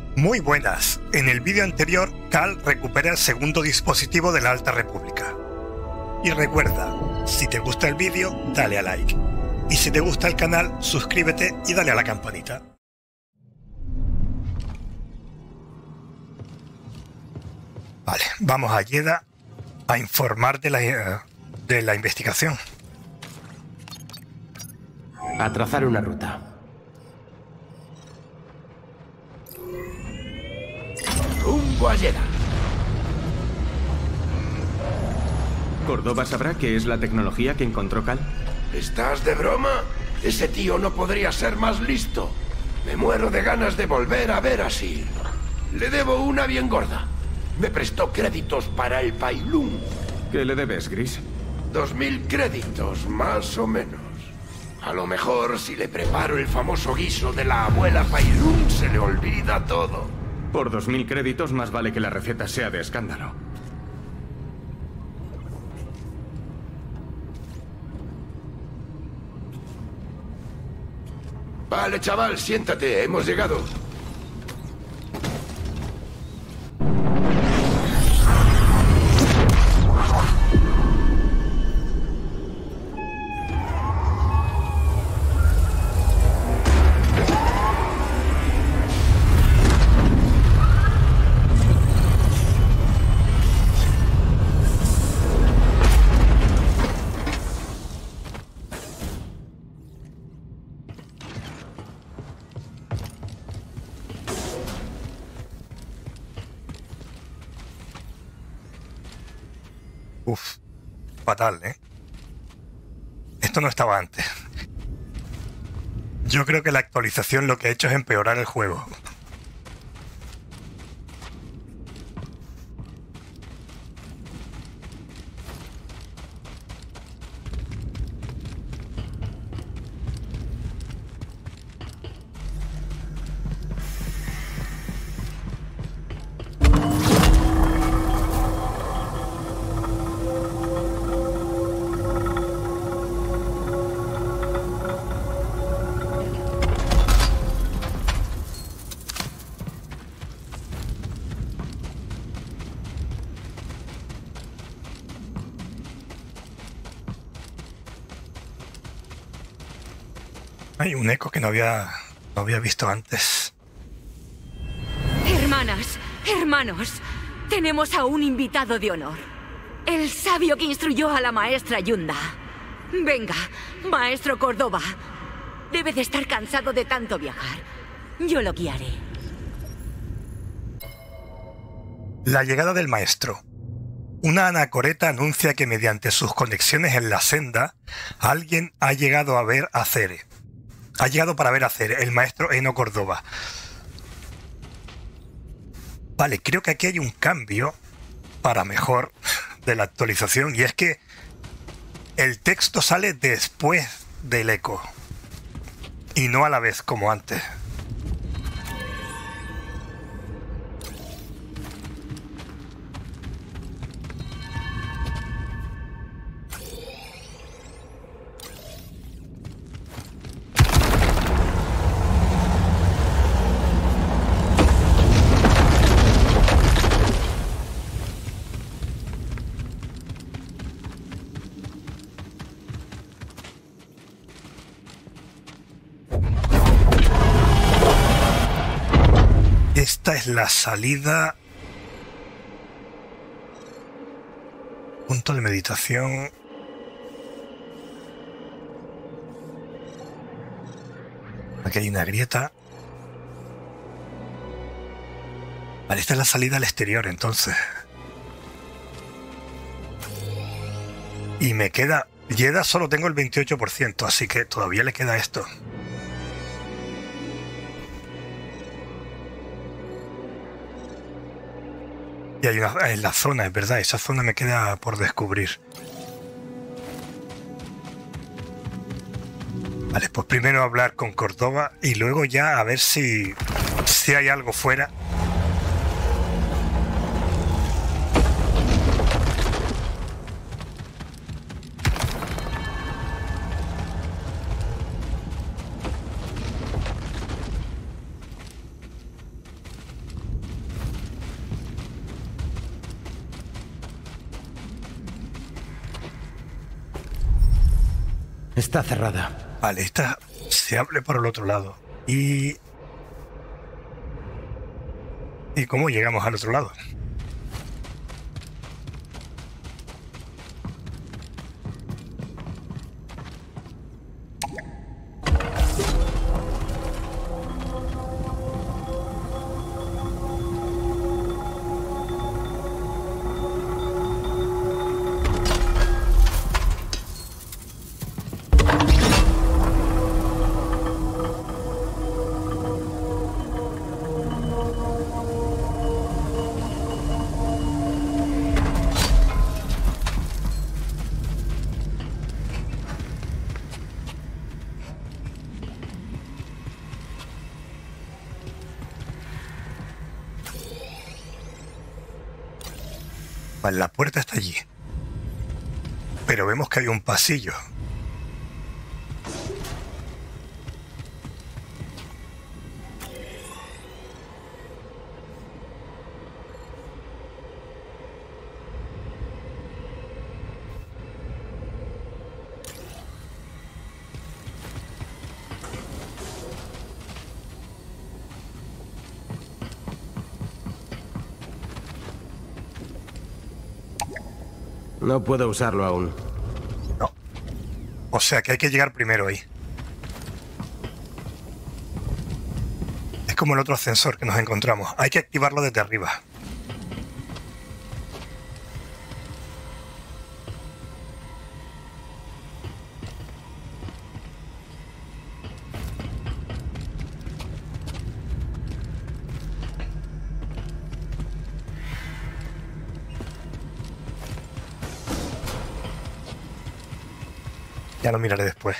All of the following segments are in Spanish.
Muy buenas. En el vídeo anterior, Cal recupera el segundo dispositivo de la Alta República. Y recuerda, si te gusta el vídeo, dale a like. Y si te gusta el canal, suscríbete y dale a la campanita. Vale, vamos a Jedha a informar de la investigación. A trazar una ruta. Rumbo a Jedha. ¿Córdoba sabrá qué es la tecnología que encontró Cal? ¿Estás de broma? Ese tío no podría ser más listo. Me muero de ganas de volver a ver a Sil. Le debo una bien gorda. Me prestó créditos para el Pailún. ¿Qué le debes, Gris? 2000 créditos, más o menos. A lo mejor, si le preparo el famoso guiso de la abuela Pailún, se le olvida todo. Por 2000 créditos, más vale que la receta sea de escándalo. Vale, chaval, siéntate. Hemos llegado. Uf, fatal, ¿eh? Esto no estaba antes. Yo creo que la actualización lo que ha hecho es empeorar el juego. Hay un eco que no había visto antes. Hermanas, hermanos, tenemos a un invitado de honor. El sabio que instruyó a la maestra Yunda. Venga, maestro Córdoba. Debe de estar cansado de tanto viajar. Yo lo guiaré. La llegada del maestro. Una anacoreta anuncia que mediante sus conexiones en la senda, alguien ha llegado a ver a Cere. Ha llegado para ver a Cere, el maestro Eno Córdoba. Vale, creo que aquí hay un cambio para mejor de la actualización, y es que el texto sale después del eco y no a la vez como antes. Esta es la salida. Punto de meditación. Aquí hay una grieta. Vale, esta es la salida al exterior, entonces. Y me queda... Jedha solo tengo el 28%, así que todavía le queda esto. Y hay una en la zona, es verdad, esa zona me queda por descubrir. Vale, pues primero hablar con Córdoba y luego ya a ver si hay algo fuera. Está cerrada. Vale, esta se abre por el otro lado. ¿Y cómo llegamos al otro lado? Vale, la puerta está allí. Pero vemos que hay un pasillo. No puedo usarlo aún. No. O sea que hay que llegar primero ahí. Es como el otro ascensor que nos encontramos. Hay que activarlo desde arriba. Ya lo miraré después.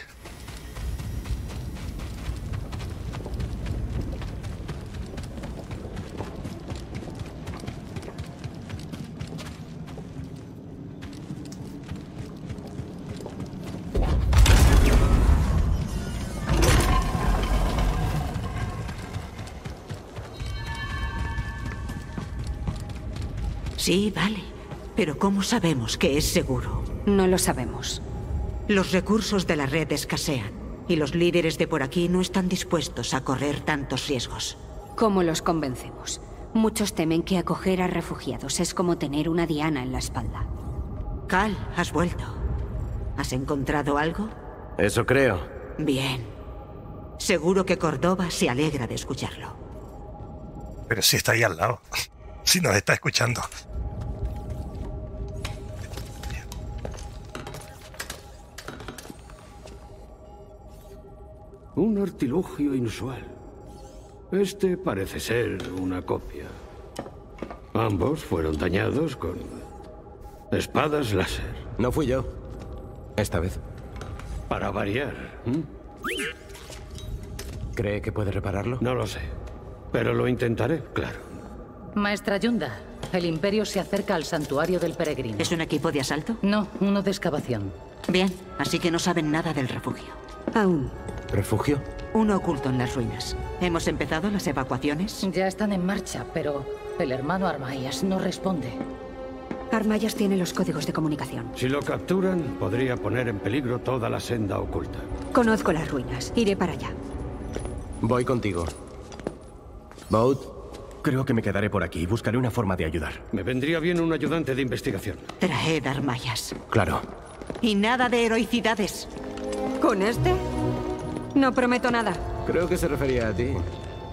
Sí, vale. Pero ¿cómo sabemos que es seguro? No lo sabemos. Los recursos de la red escasean, y los líderes de por aquí no están dispuestos a correr tantos riesgos. ¿Cómo los convencemos? Muchos temen que acoger a refugiados es como tener una diana en la espalda. Cal, has vuelto. ¿Has encontrado algo? Eso creo. Bien. Seguro que Córdoba se alegra de escucharlo. Pero si está ahí al lado. Si nos está escuchando. Un artilugio inusual. Este parece ser una copia. Ambos fueron dañados con espadas láser. No fui yo. Esta vez. Para variar. ¿Cree que puede repararlo? No lo sé. Pero lo intentaré, claro. Maestra Yunda, el Imperio se acerca al santuario del peregrino. ¿Es un equipo de asalto? No, uno de excavación. Bien, así que no saben nada del refugio. Aún. ¿Refugio? Uno oculto en las ruinas. ¿Hemos empezado las evacuaciones? Ya están en marcha, pero el hermano Armayas no responde. Armayas tiene los códigos de comunicación. Si lo capturan, podría poner en peligro toda la senda oculta. Conozco las ruinas. Iré para allá. Voy contigo. Baud. Creo que me quedaré por aquí y buscaré una forma de ayudar. Me vendría bien un ayudante de investigación. Traed Armayas. Claro. Y nada de heroicidades. ¿Con este? No prometo nada. Creo que se refería a ti.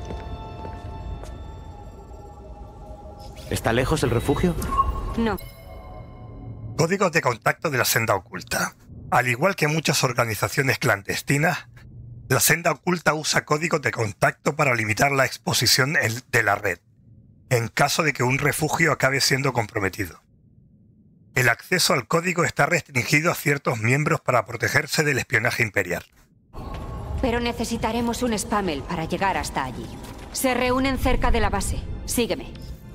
¿Está lejos el refugio? No. Códigos de contacto de la senda oculta. Al igual que muchas organizaciones clandestinas, la senda oculta usa códigos de contacto para limitar la exposición de la red, en caso de que un refugio acabe siendo comprometido. El acceso al código está restringido a ciertos miembros para protegerse del espionaje imperial. Pero necesitaremos un spammel para llegar hasta allí. Se reúnen cerca de la base. Sígueme.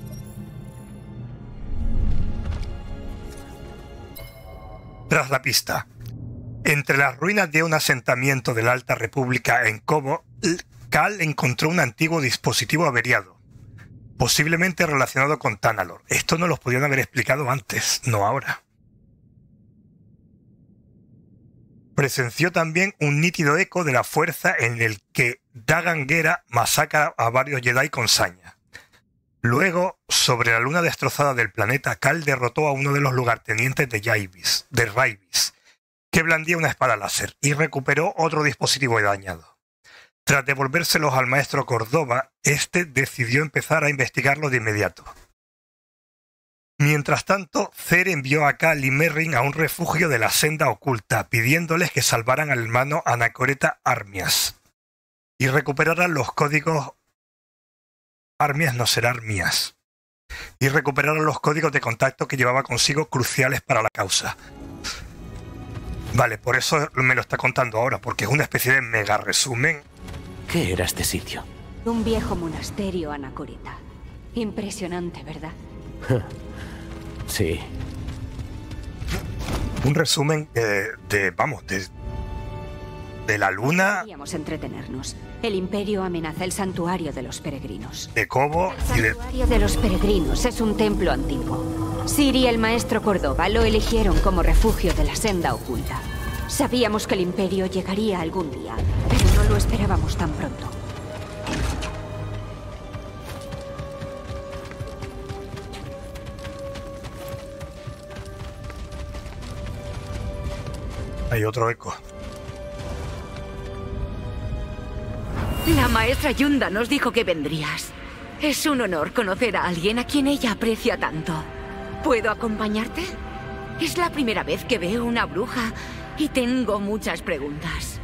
Tras la pista. Entre las ruinas de un asentamiento de la Alta República en Kobo, Cal encontró un antiguo dispositivo averiado, posiblemente relacionado con Tanalorr. Esto no los podían haber explicado antes, no ahora. Presenció también un nítido eco de la fuerza en el que Dagan Gera masacra a varios Jedi con saña. Luego, sobre la luna destrozada del planeta, Cal derrotó a uno de los lugartenientes de Raivis, que blandía una espada láser, y recuperó otro dispositivo dañado. Tras devolvérselos al maestro Córdoba, este decidió empezar a investigarlo de inmediato. Mientras tanto, Cere envió a Cal y Merrin a un refugio de la Senda Oculta, pidiéndoles que salvaran al hermano anacoreta Armias y recuperaran los códigos... Armias no será Armias. Y recuperaran los códigos de contacto que llevaba consigo cruciales para la causa. Vale, por eso me lo está contando ahora, porque es una especie de mega resumen. ¿Qué era este sitio? Un viejo monasterio anacoreta. Impresionante, ¿verdad? Sí. Un resumen de la luna. Queríamos entretenernos. El Imperio amenaza el santuario de los peregrinos. De Cobo y de... El santuario de los peregrinos es un templo antiguo. Ciri y el maestro Córdoba lo eligieron como refugio de la Senda Oculta. Sabíamos que el Imperio llegaría algún día, pero no lo esperábamos tan pronto. Hay otro eco. La maestra Yunda nos dijo que vendrías. Es un honor conocer a alguien a quien ella aprecia tanto. ¿Puedo acompañarte? Es la primera vez que veo una bruja y tengo muchas preguntas.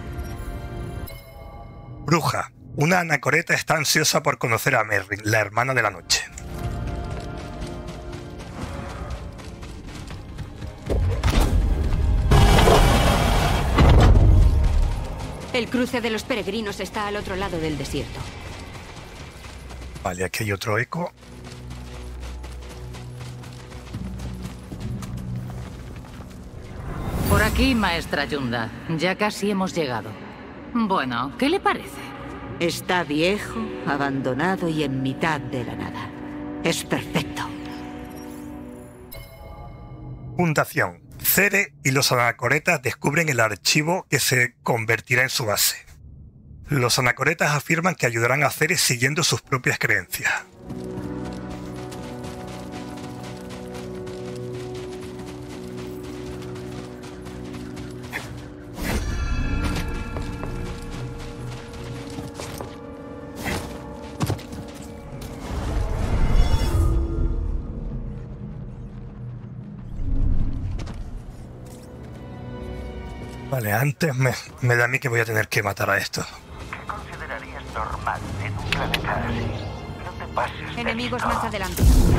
Bruja. Una anacoreta está ansiosa por conocer a Merrin, la hermana de la noche. El cruce de los peregrinos está al otro lado del desierto. Vale, aquí hay otro eco. Por aquí, maestra Yunda. Ya casi hemos llegado. Bueno, ¿qué le parece? Está viejo, abandonado y en mitad de la nada. Es perfecto. Fundación. Cere y los anacoretas descubren el archivo que se convertirá en su base. Los anacoretas afirman que ayudarán a Cere siguiendo sus propias creencias. Vale, antes me da a mí que voy a tener que matar a esto. ¿Qué considerarías normal en un planeta así? No te pases. Enemigos más adelante.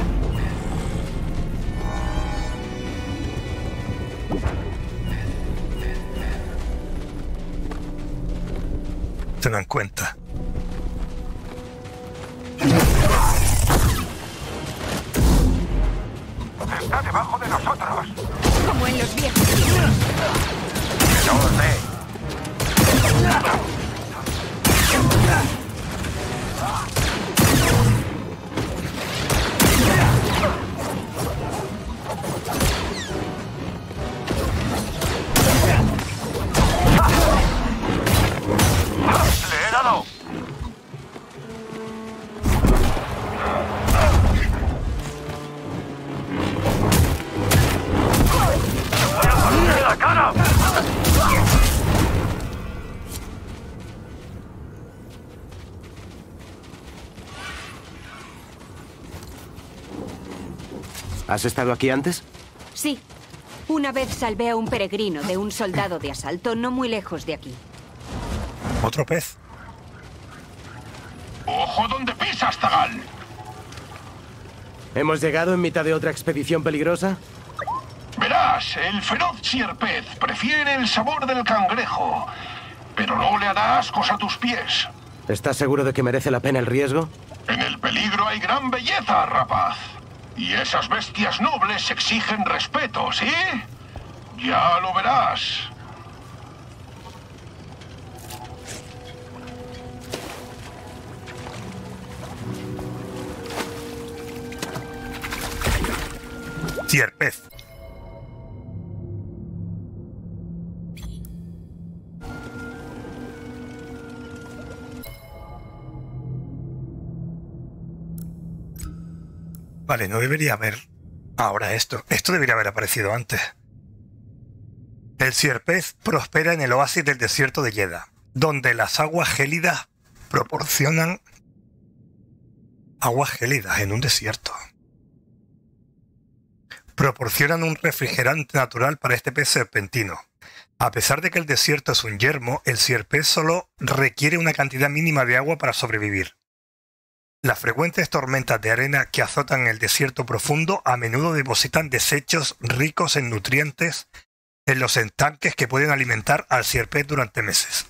Se dan cuenta. Está debajo de nosotros. Como en los viejos. No lo sé. ¡Le he dado! ¡La cara! ¿Has estado aquí antes? Sí. Una vez salvé a un peregrino de un soldado de asalto no muy lejos de aquí. ¿Otro pez? ¡Ojo donde pisas, Zagal! ¿Hemos llegado en mitad de otra expedición peligrosa? Verás, el feroz sierpez prefiere el sabor del cangrejo, pero no le hará ascos a tus pies. ¿Estás seguro de que merece la pena el riesgo? En el peligro hay gran belleza, rapaz. Y esas bestias nobles exigen respeto, ¿sí? Ya lo verás. Sierpez. Vale, no debería haber ahora esto. Esto debería haber aparecido antes. El sierpez prospera en el oasis del desierto de Jedha, donde las aguas gélidas proporcionan... Aguas gélidas en un desierto. Proporcionan un refrigerante natural para este pez serpentino. A pesar de que el desierto es un yermo, el sierpez solo requiere una cantidad mínima de agua para sobrevivir. Las frecuentes tormentas de arena que azotan el desierto profundo a menudo depositan desechos ricos en nutrientes en los estanques que pueden alimentar al sierpez durante meses.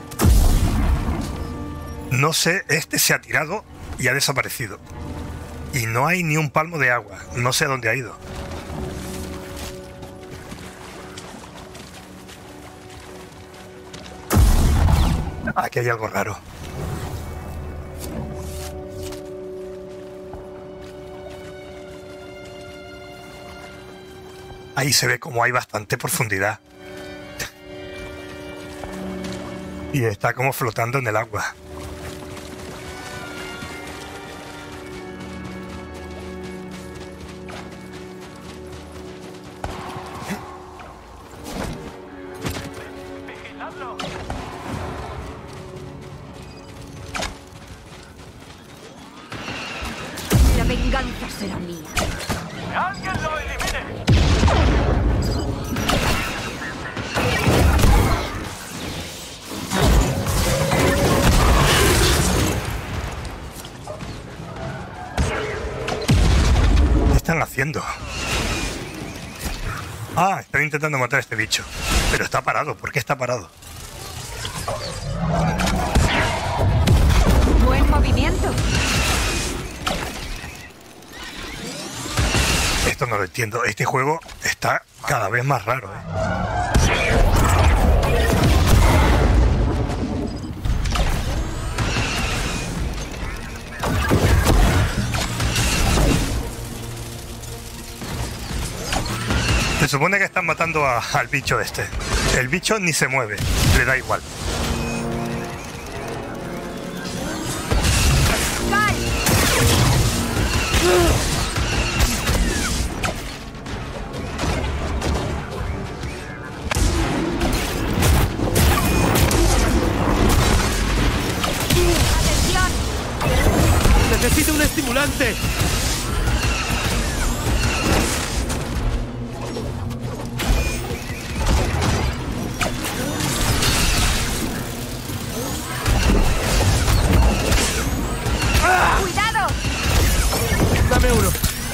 No sé, este se ha tirado y ha desaparecido. Y no hay ni un palmo de agua. No sé a dónde ha ido. Aquí hay algo raro. Ahí se ve como hay bastante profundidad. Y está como flotando en el agua. La venganza será mía. ¡Alguien lo elimine! ¿Qué están haciendo? Ah, están intentando matar a este bicho. Pero está parado. ¿Por qué está parado? Buen movimiento. Esto no lo entiendo. Este juego está cada vez más raro, ¿eh? Se supone que están matando al bicho este. El bicho ni se mueve. Le da igual. ¡Necesito un estimulante! ¡Cuidado! Dame uno.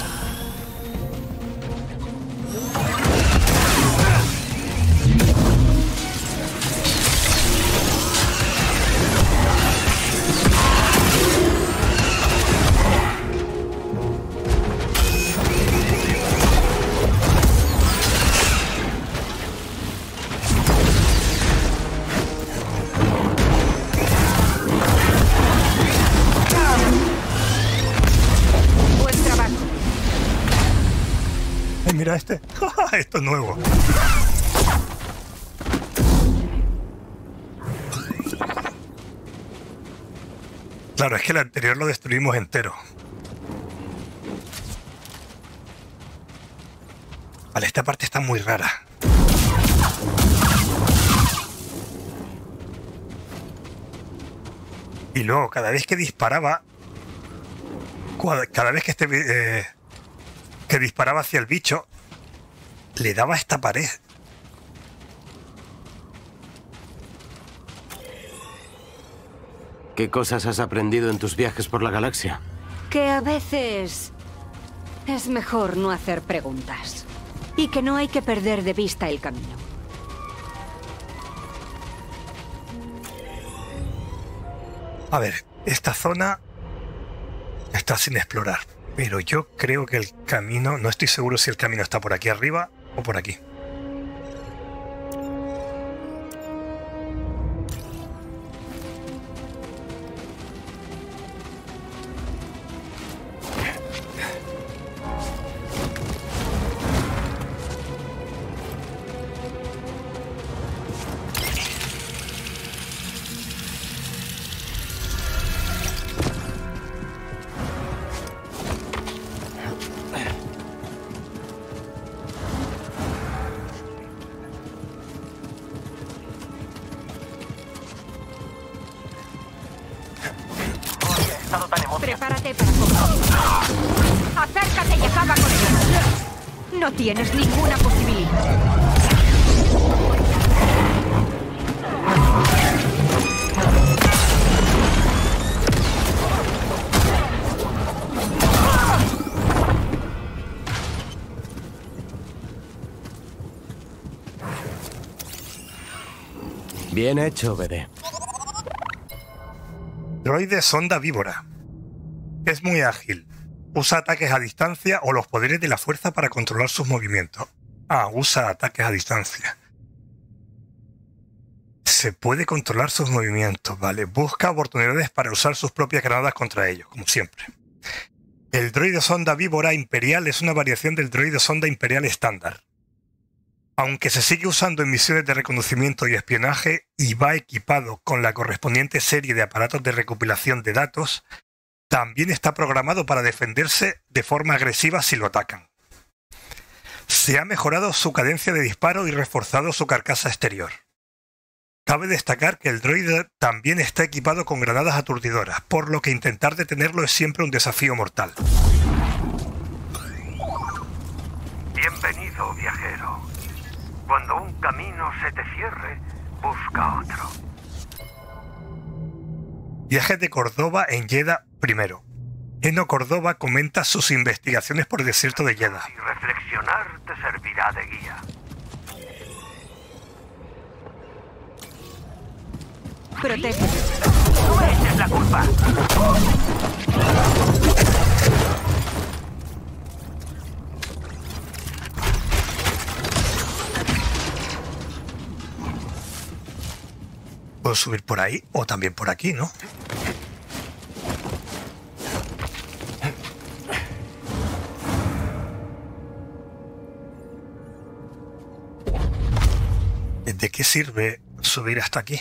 Buen trabajo. Mira este. Esto es nuevo. Claro, es que el anterior lo destruimos entero. Vale, esta parte está muy rara. Y luego, cada vez que disparaba... Cada vez que que disparaba hacia el bicho, le daba a esta pared. ¿Qué cosas has aprendido en tus viajes por la galaxia? Que a veces es mejor no hacer preguntas. Y que no hay que perder de vista el camino. A ver, esta zona está sin explorar, pero yo creo que el camino... No estoy seguro si el camino está por aquí arriba o por aquí. estado tan emocionado. Prepárate para comer. Acércate y acaba con ello. No tienes ninguna posibilidad. Bien hecho, BD. Droide sonda víbora. Es muy ágil. Usa ataques a distancia o los poderes de la fuerza para controlar sus movimientos. Usa ataques a distancia. Se puede controlar sus movimientos, ¿vale? Busca oportunidades para usar sus propias granadas contra ellos, como siempre. El droide sonda víbora imperial es una variación del droide sonda imperial estándar. Aunque se sigue usando en misiones de reconocimiento y espionaje y va equipado con la correspondiente serie de aparatos de recopilación de datos, también está programado para defenderse de forma agresiva si lo atacan. Se ha mejorado su cadencia de disparo y reforzado su carcasa exterior. Cabe destacar que el droide también está equipado con granadas aturdidoras, por lo que intentar detenerlo es siempre un desafío mortal. Bienvenido, viajero. Cuando un camino se te cierre, busca otro. Viaje de Córdoba en Jedha primero. Eno Córdoba comenta sus investigaciones por el desierto de Jedha. Y reflexionar te servirá de guía. Protégete. ¡No me eches la culpa! Puedo subir por ahí o también por aquí, ¿no? ¿De qué sirve subir hasta aquí?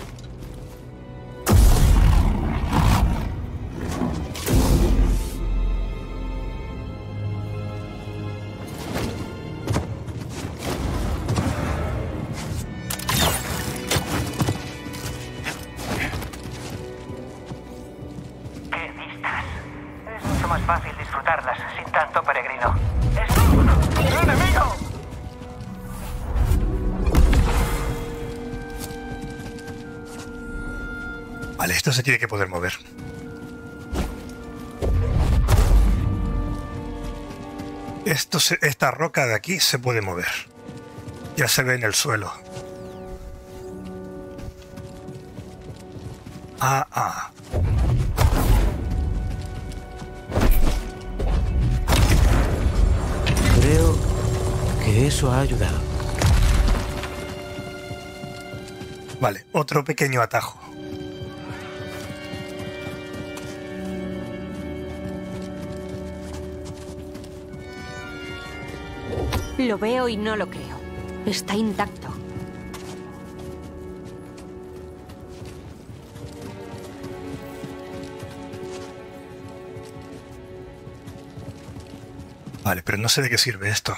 Fácil disfrutarlas sin tanto peregrino. ¡Es un enemigo! Vale, esto se tiene que poder mover. Esta roca de aquí se puede mover. Ya se ve en el suelo. Creo que eso ha ayudado. Vale, otro pequeño atajo. Lo veo y no lo creo. Está intacto. Vale, pero no sé de qué sirve esto.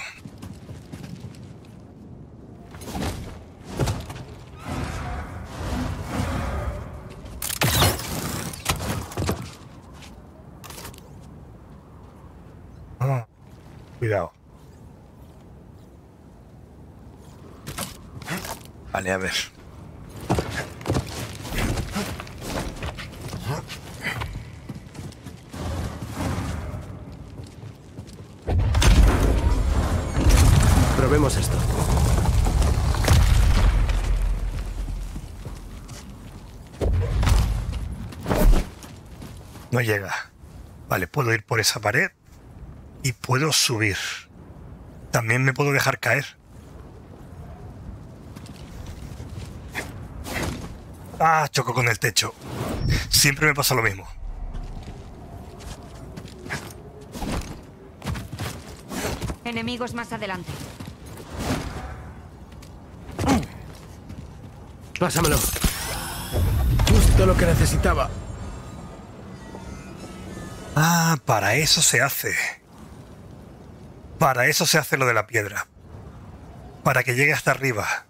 Cuidado. Vale, a ver. Probemos esto. No llega. Vale, puedo ir por esa pared y puedo subir. También me puedo dejar caer. Choco con el techo. Siempre me pasa lo mismo. Enemigos más adelante. Pásamelo. Justo lo que necesitaba. Para eso se hace. Para eso se hace lo de la piedra. Para que llegue hasta arriba.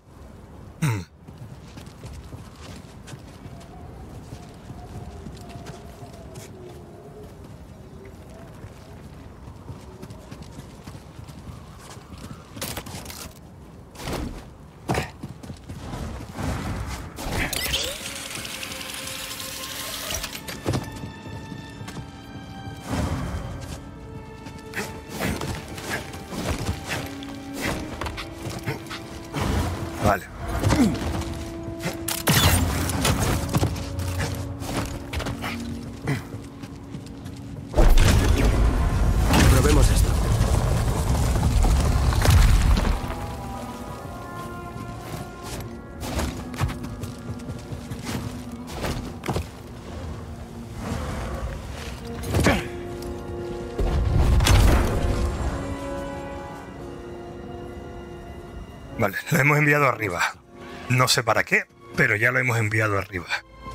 Vale, lo hemos enviado arriba. No sé para qué, pero ya lo hemos enviado arriba.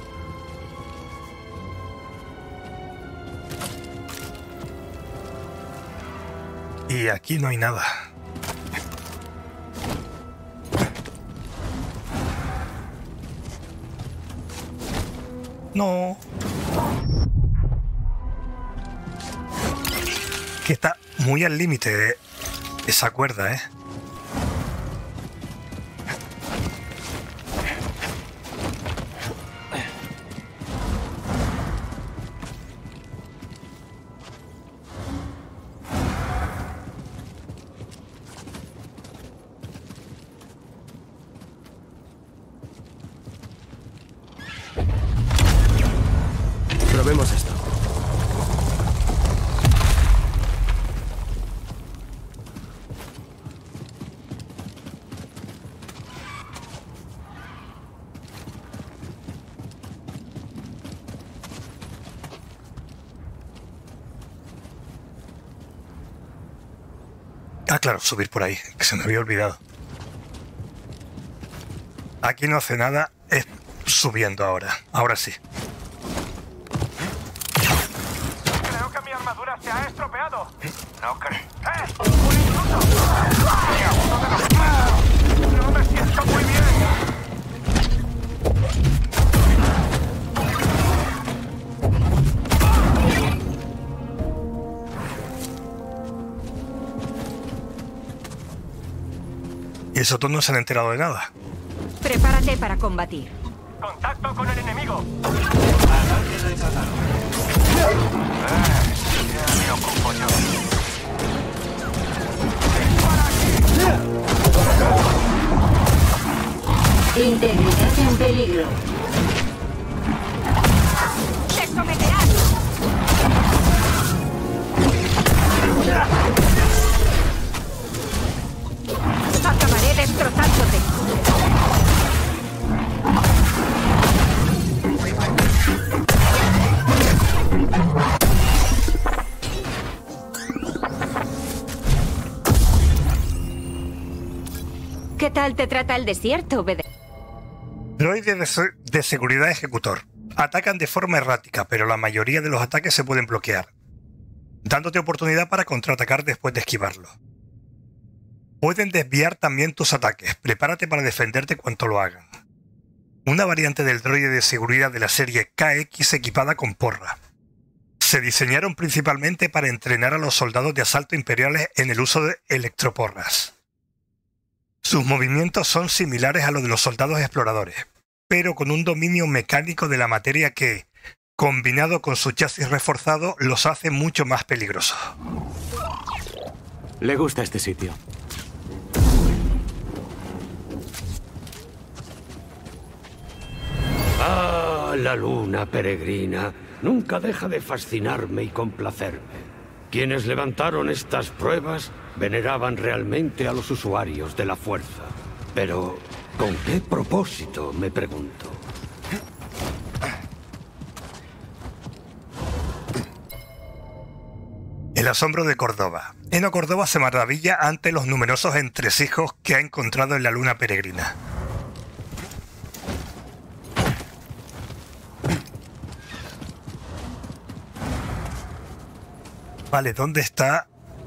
Y aquí no hay nada. No. Que está muy al límite de esa cuerda, ¿eh? Probemos esto. Ah, claro, subir por ahí, que se me había olvidado. Aquí no hace nada, es subiendo ahora. Ahora sí. Creo que mi armadura se ha estropeado. No creo. ¡Un intruso! ¡Y a uno de los malos! No me siento muy bien. Y esos dos no se han enterado de nada. Prepárate para combatir. ¡Contacto con el enemigo! Me ocupo yo. Integridad en peligro. ¡Te someterás! Acabaré destrozándote. ¿Qué tal te trata el desierto, BD? Droide de seguridad ejecutor. Atacan de forma errática, pero la mayoría de los ataques se pueden bloquear, dándote oportunidad para contraatacar después de esquivarlo. Pueden desviar también tus ataques. Prepárate para defenderte cuanto lo hagan. Una variante del droide de seguridad de la serie KX equipada con porra. Se diseñaron principalmente para entrenar a los soldados de asalto imperiales en el uso de electroporras. Sus movimientos son similares a los de los soldados exploradores, pero con un dominio mecánico de la materia que, combinado con su chasis reforzado, los hace mucho más peligrosos. Le gusta este sitio. Ah, la luna peregrina nunca deja de fascinarme y complacerme. Quienes levantaron estas pruebas veneraban realmente a los usuarios de la fuerza. Pero, ¿con qué propósito?, me pregunto. El asombro de Córdoba. Eno Córdoba se maravilla ante los numerosos entresijos que ha encontrado en la luna peregrina. Vale, ¿dónde está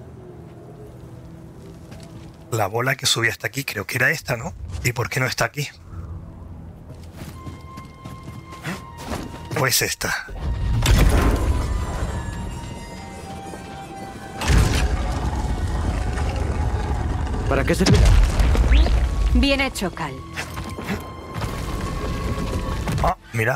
la bola que subía hasta aquí? Creo que era esta, ¿no? ¿Y por qué no está aquí? Pues esta. ¿Para qué servirá? Bien hecho, Cal. Ah, mira.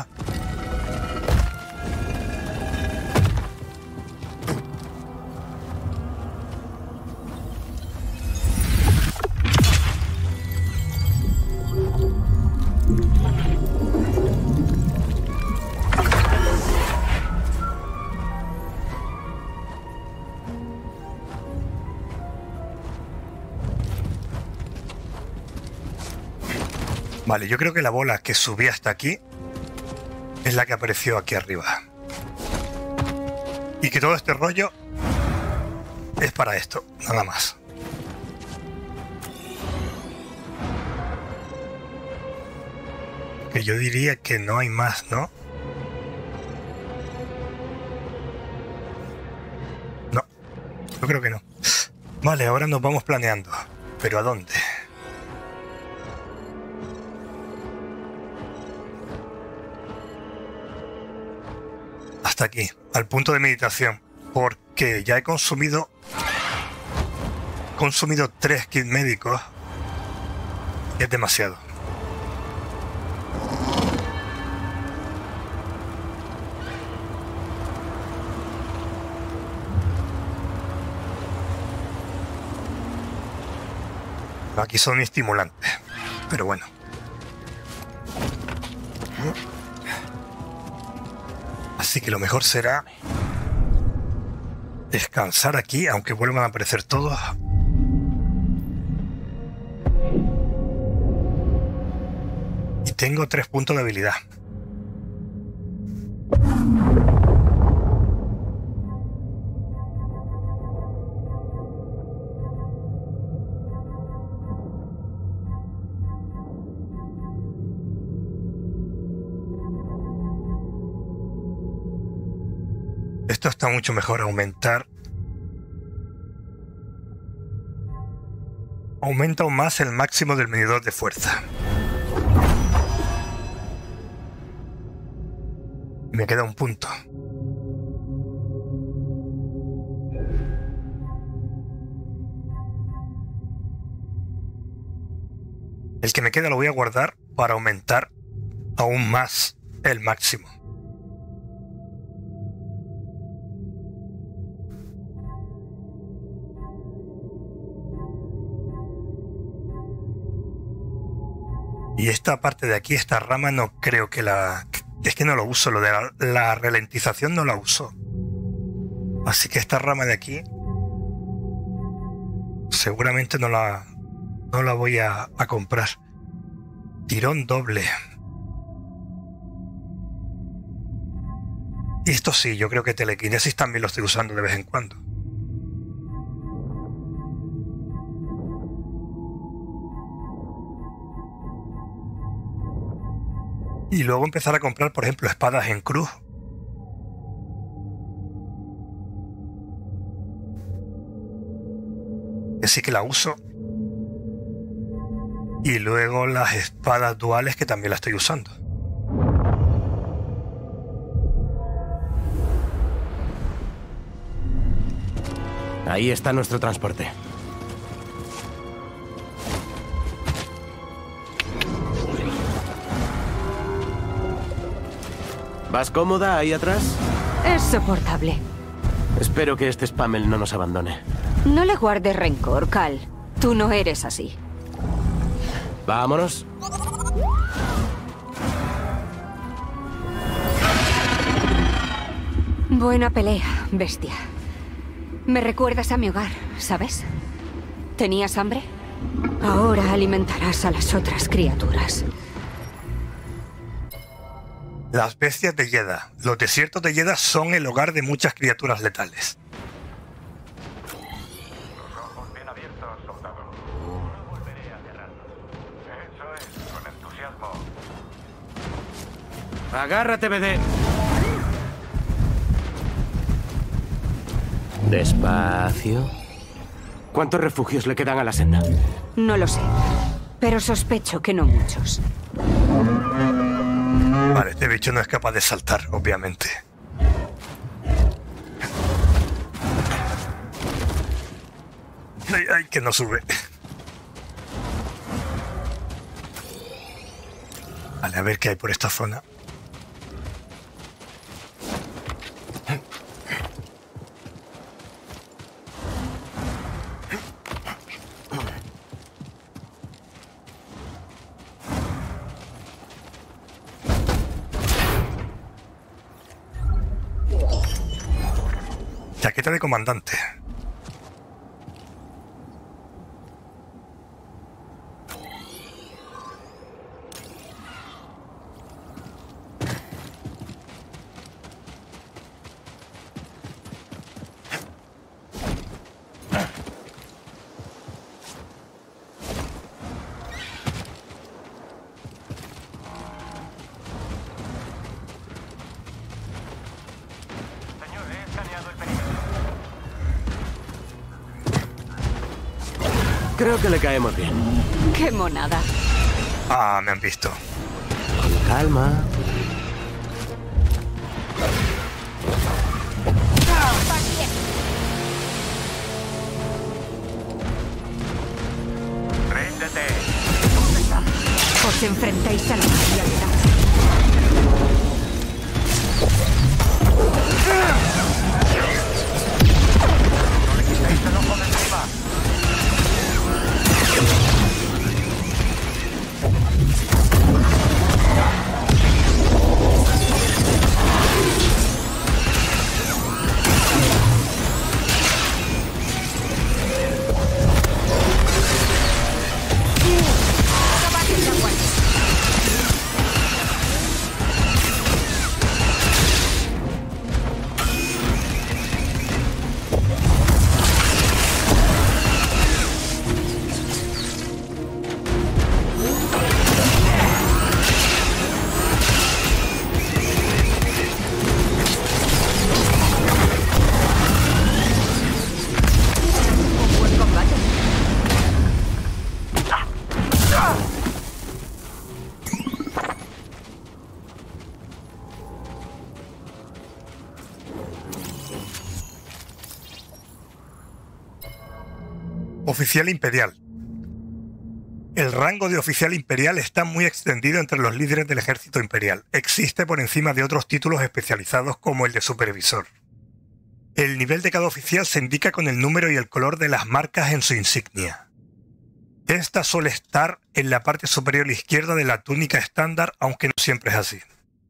Vale, yo creo que la bola que subía hasta aquí es la que apareció aquí arriba. Y que todo este rollo es para esto, nada más. Que yo diría que no hay más, ¿no? No, yo creo que no. Vale, ahora nos vamos planeando. ¿Pero a dónde? Hasta aquí, al punto de meditación. Porque ya he consumido 3 kits médicos. Y es demasiado. Aquí son estimulantes, pero bueno. Así que lo mejor será descansar aquí, aunque vuelvan a aparecer todos. Y tengo 3 puntos de habilidad. Esto está mucho mejor, aumentar. Aumenta aún más el máximo del medidor de fuerza. Me queda un punto. El que me queda lo voy a guardar para aumentar aún más el máximo. Y esta parte de aquí, esta rama, no creo que la... Es que no lo uso, lo de la ralentización no la uso. Así que esta rama de aquí seguramente no la voy a comprar. Tirón doble. Y esto sí, yo creo que telequinesis también lo estoy usando de vez en cuando. Y luego empezar a comprar, por ejemplo, espadas en cruz. Que sí que la uso. Y luego las espadas duales, que también las estoy usando. Ahí está nuestro transporte. ¿Vas cómoda ahí atrás? Es soportable. Espero que este Spammel no nos abandone. No le guardes rencor, Cal. Tú no eres así. Vámonos. Buena pelea, bestia. Me recuerdas a mi hogar, ¿sabes? ¿Tenías hambre? Ahora alimentarás a las otras criaturas. Las bestias de Jedha. Los desiertos de Jedha son el hogar de muchas criaturas letales. Los ojos bien abiertos, soldado. No volveré a cerrarlos. Eso es, con entusiasmo. Agárrate, BD. Despacio. ¿Cuántos refugios le quedan a la senda? No lo sé, pero sospecho que no muchos. Vale, este bicho no es capaz de saltar, obviamente. Ay, ay, que no sube. Vale, a ver qué hay por esta zona. Chaqueta de comandante. Creo que le caemos bien. ¡Qué monada! Ah, me han visto. Calma. ¡Ríndete! Os enfrentáis a la realidad. ¡No le quitéis el ojo de encima! Oficial imperial. El rango de oficial imperial está muy extendido entre los líderes del ejército imperial. Existe por encima de otros títulos especializados como el de supervisor. El nivel de cada oficial se indica con el número y el color de las marcas en su insignia. Esta suele estar en la parte superior izquierda de la túnica estándar, aunque no siempre es así.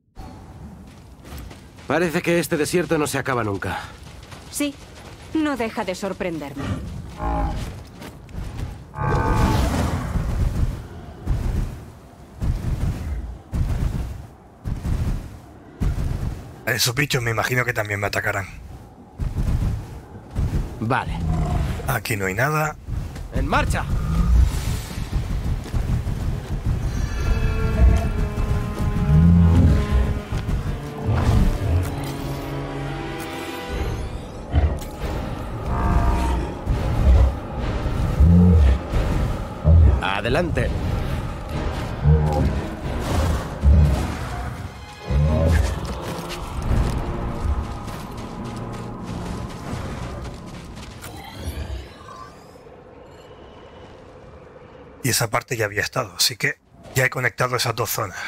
Parece que este desierto no se acaba nunca. Sí, no deja de sorprenderme. A esos bichos me imagino que también me atacarán. Vale. Aquí no hay nada. ¡En marcha! Adelante. Y esa parte ya había estado, así que ya he conectado esas dos zonas.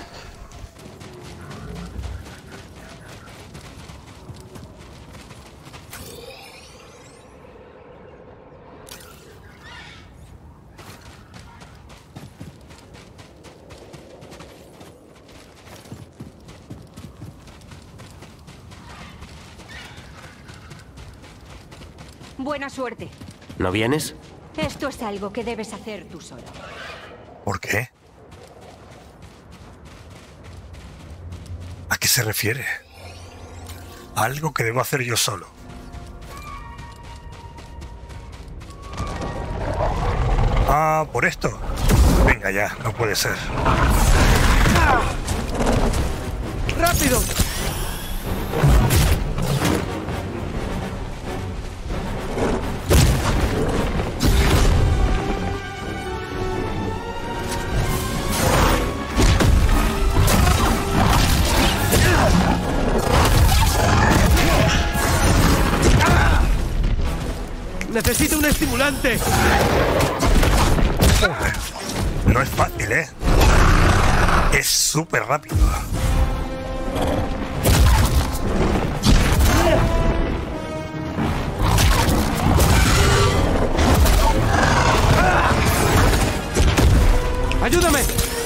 Buena suerte. ¿No vienes? Esto es algo que debes hacer tú solo. ¿Por qué? ¿A qué se refiere? Algo que debo hacer yo solo. Ah, ¿por esto? Venga ya, no puede ser. ¡Rápido! ¡Necesito un estimulante! No es fácil, ¿eh? Es súper rápido. ¡Ayúdame!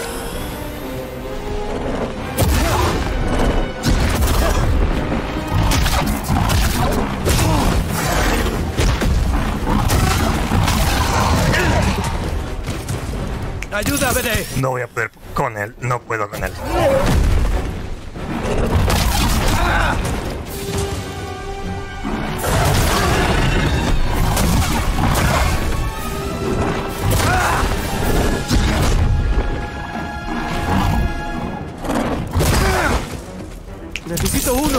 ¡Ayuda, BD! No voy a poder con él, no puedo con él. ¡Necesito uno!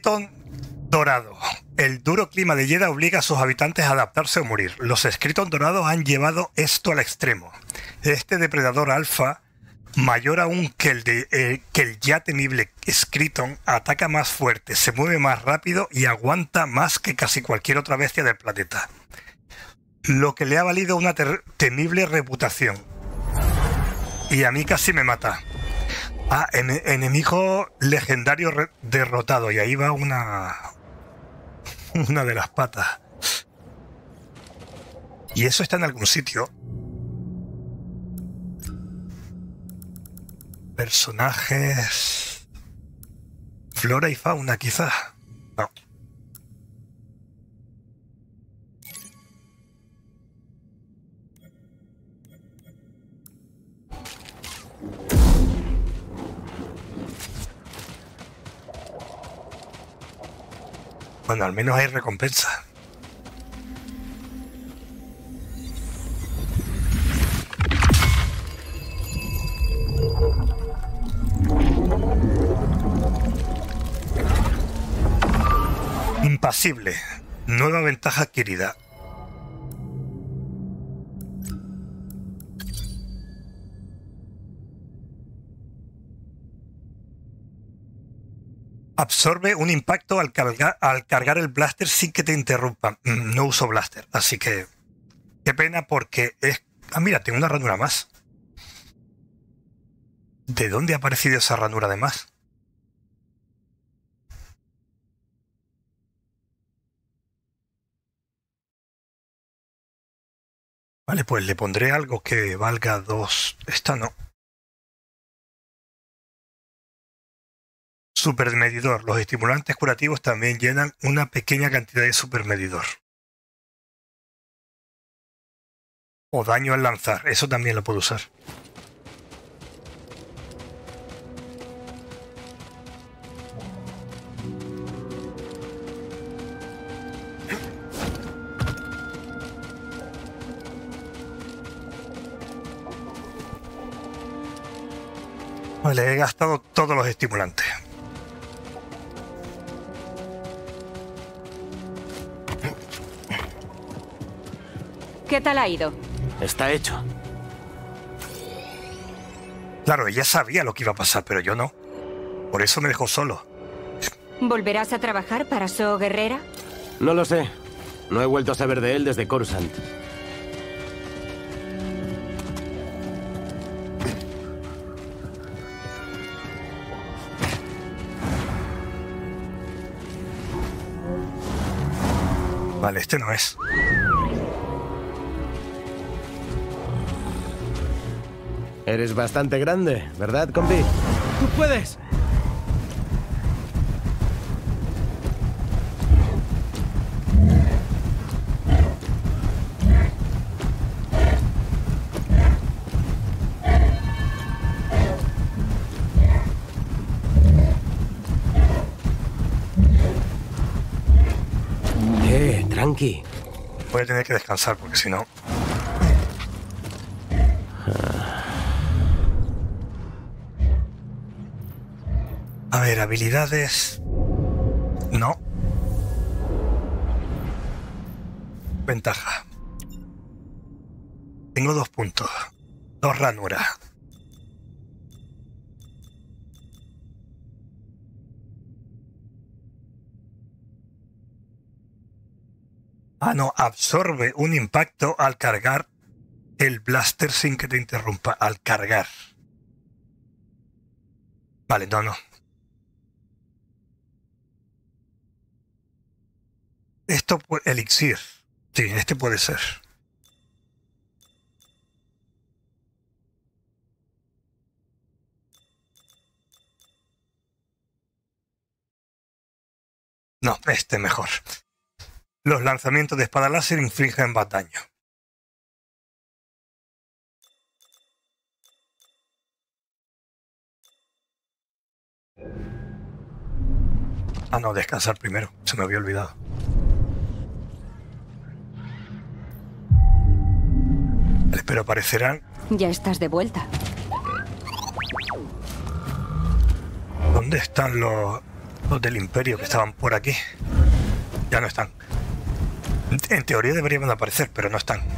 Skeleton dorado. El duro clima de Jedha obliga a sus habitantes a adaptarse o morir. Los Skeleton dorados han llevado esto al extremo. Este depredador alfa, mayor aún que el ya temible Skeleton, ataca más fuerte, se mueve más rápido y aguanta más que casi cualquier otra bestia del planeta. Lo que le ha valido una temible reputación. Y a mí casi me mata. Ah, enemigo legendario derrotado. Y ahí va una de las patas. Y eso está en algún sitio. Personajes... Flora y fauna, quizás. No. Bueno, al menos hay recompensa. Impasible. Nueva ventaja adquirida. Absorbe un impacto al cargar el blaster sin que te interrumpa. No uso blaster, así que... Qué pena porque es... Ah, mira, tengo una ranura más. ¿De dónde ha aparecido esa ranura de más? Vale, pues le pondré algo que valga 2. Esta no. Supermedidor. Los estimulantes curativos también llenan una pequeña cantidad de supermedidor. O daño al lanzar. Eso también lo puedo usar. Vale, he gastado todos los estimulantes. ¿Qué tal ha ido? Está hecho. Claro, ella sabía lo que iba a pasar, pero yo no. Por eso me dejó solo. ¿Volverás a trabajar para So Guerrera? No lo sé. No he vuelto a saber de él desde Coruscant. Vale, este no es. Eres bastante grande, ¿verdad, compi? ¡Tú puedes! Tranqui. Voy a tener que descansar porque si no... A ver, habilidades... No. Ventaja. Tengo 2 puntos. 2 ranuras. Ah, no, absorbe un impacto al cargar el blaster sin que te interrumpa. Al cargar. Vale, no. Esto, elixir. Sí, este puede ser. No, este mejor. Los lanzamientos de espada láser infligen más daño. Ah, no, descansar primero. Se me había olvidado. Vale, pero aparecerán... Ya estás de vuelta. ¿Dónde están los Los del Imperio que estaban por aquí ya no están. En teoría deberían aparecer, pero no están.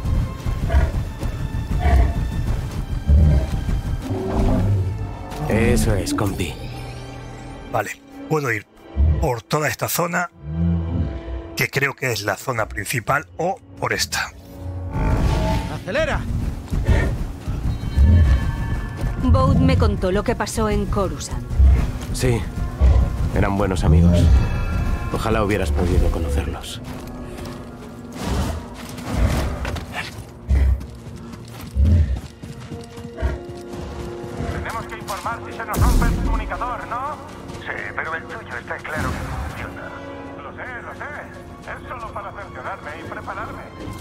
Eso es, compi. Vale, puedo ir por toda esta zona, que creo que es la zona principal, o por esta. ¡Acelera! Baud me contó lo que pasó en Coruscant. Sí, eran buenos amigos. Ojalá hubieras podido conocerlos. Tenemos que informar si se nos rompe el comunicador, ¿no? Sí, pero el tuyo está claro que no funciona. Lo sé. Es solo para cerciorarme y prepararme.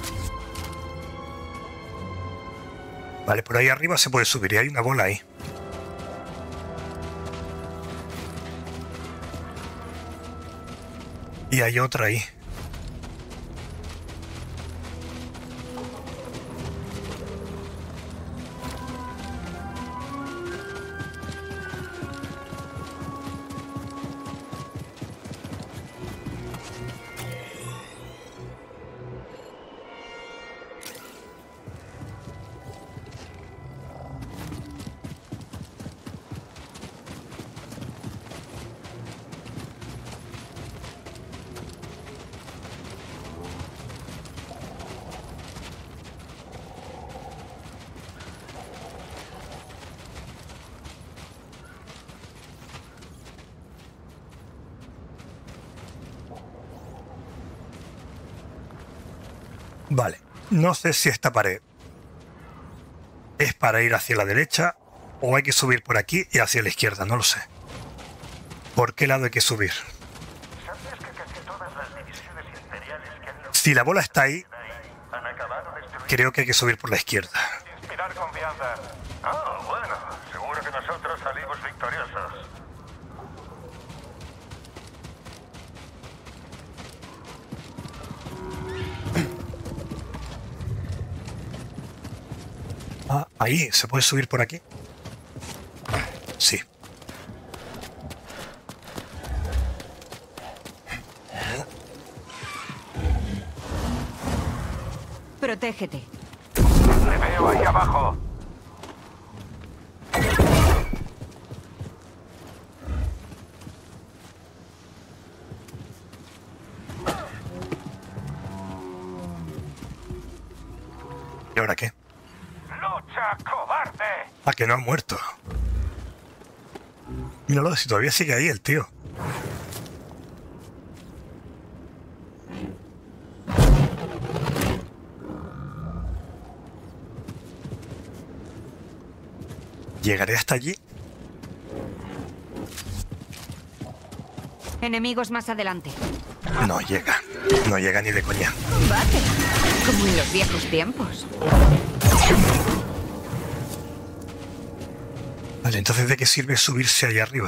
Vale, por ahí arriba se puede subir y hay una bola ahí. Y hay otra ahí. Vale, no sé si esta pared es para ir hacia la derecha o hay que subir por aquí y hacia la izquierda, no lo sé. ¿Por qué lado hay que subir? Si la bola está ahí, creo que hay que subir por la izquierda. Inspirar confianza. Ah, bueno. Seguro que nosotros salimos victoriosos. Ah, ahí, ¿se puede subir por aquí? Sí. Protégete. Le veo ahí abajo. ¿Y ahora qué? ¡Lucha, cobarde! Ah, que no ha muerto. Míralo, si todavía sigue ahí el tío. ¿Llegaré hasta allí? Enemigos más adelante. No llega. No llega ni de coña. Combate. Como en los viejos tiempos. Vale, entonces ¿de qué sirve subirse allá arriba?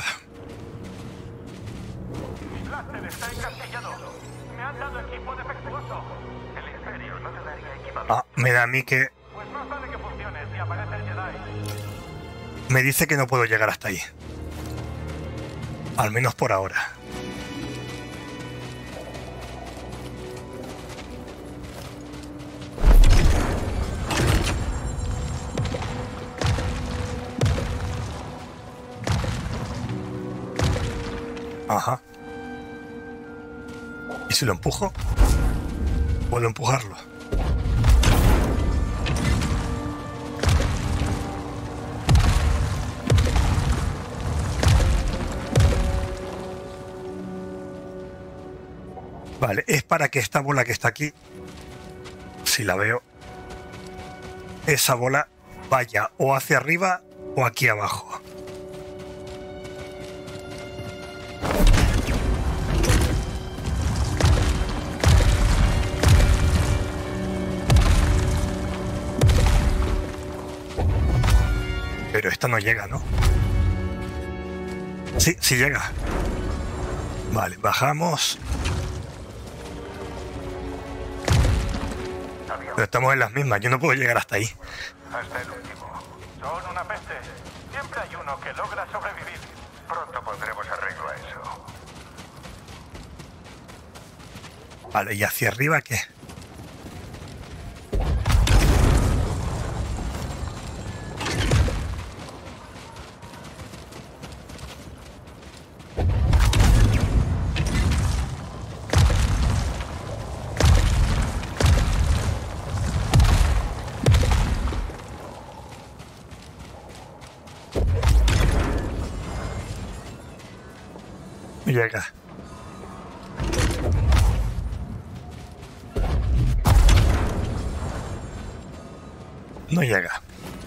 Blaster está encastillado. Me han dado equipo defectuoso. El Imperio no te daría equipamiento. Ah, me da a mí que... Pues más vale que funcione si aparece el Jedi. Me dice que no puedo llegar hasta ahí. Al menos por ahora. Ajá. ¿Y si lo empujo? ¿Puedo empujarlo? Vale, es para que esta bola que está aquí, si la veo, esa bola vaya o hacia arriba o aquí abajo. Pero esta no llega, ¿no? Sí, sí llega. Vale, bajamos. Pero estamos en las mismas, yo no puedo llegar hasta ahí. Hasta el último. Son una peste. Siempre hay uno que logra sobrevivir. Pronto pondremos arreglo a eso. Vale, ¿y hacia arriba qué? Llega. No llega.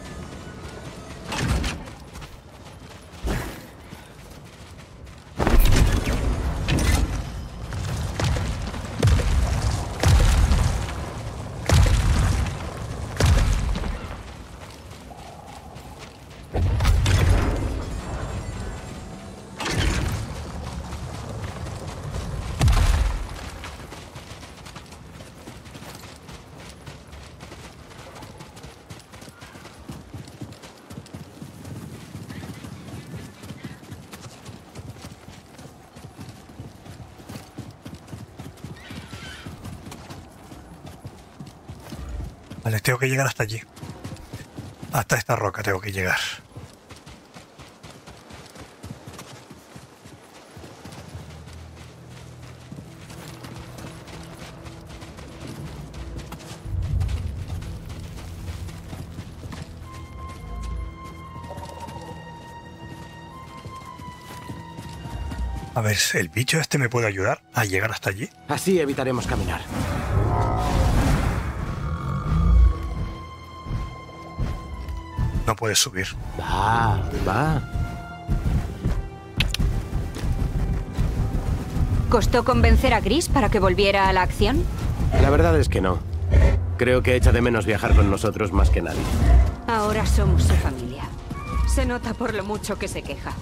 Vale, tengo que llegar hasta allí. Hasta esta roca tengo que llegar. A ver, ¿el bicho este me puede ayudar a llegar hasta allí? Así evitaremos caminar. No puedes subir. Va. ¿Costó convencer a Gris para que volviera a la acción? La verdad es que no. Creo que echa de menos viajar con nosotros más que nadie. Ahora somos su familia. Se nota por lo mucho que se queja.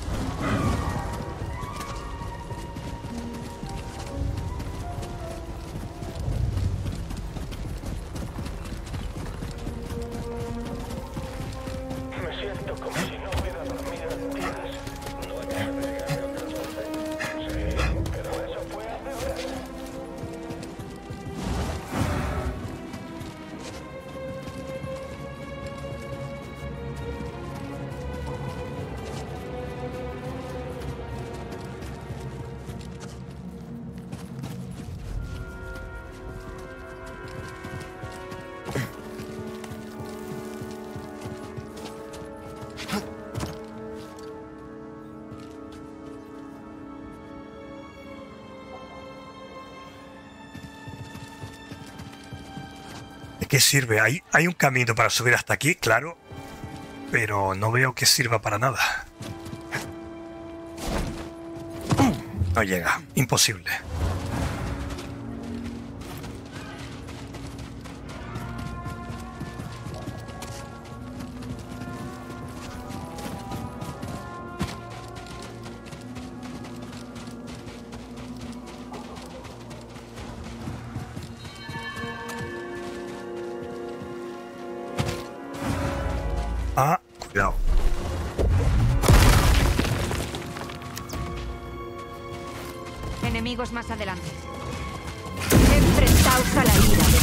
¿De qué sirve? Hay un camino para subir hasta aquí, claro, pero no veo que sirva para nada. No llega, imposible. Ah, cuidado. Enemigos más adelante. Enfrentaos a la ira de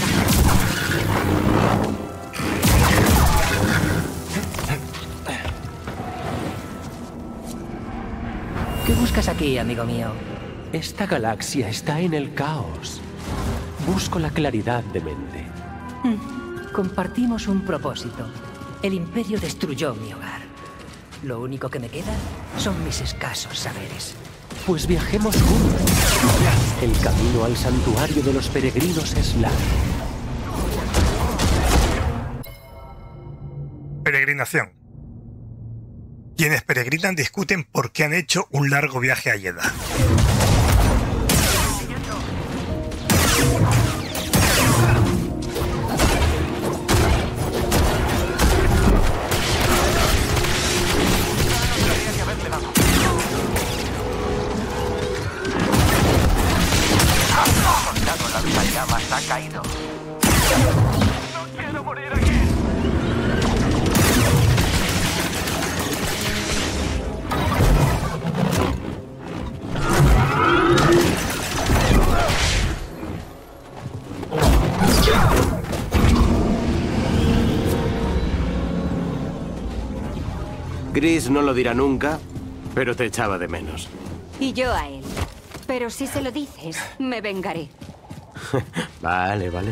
¿Qué buscas aquí, amigo mío? Esta galaxia está en el caos. Busco la claridad de mente. Compartimos un propósito. El Imperio destruyó mi hogar. Lo único que me queda son mis escasos saberes. Pues viajemos juntos. El camino al santuario de los peregrinos es largo. Peregrinación. Quienes peregrinan discuten por qué han hecho un largo viaje a Jedha. Llamas ha caído. No quiero morir aquí. Gris no lo dirá nunca, pero te echaba de menos. Y yo a él. Pero si se lo dices, me vengaré. Vale, vale.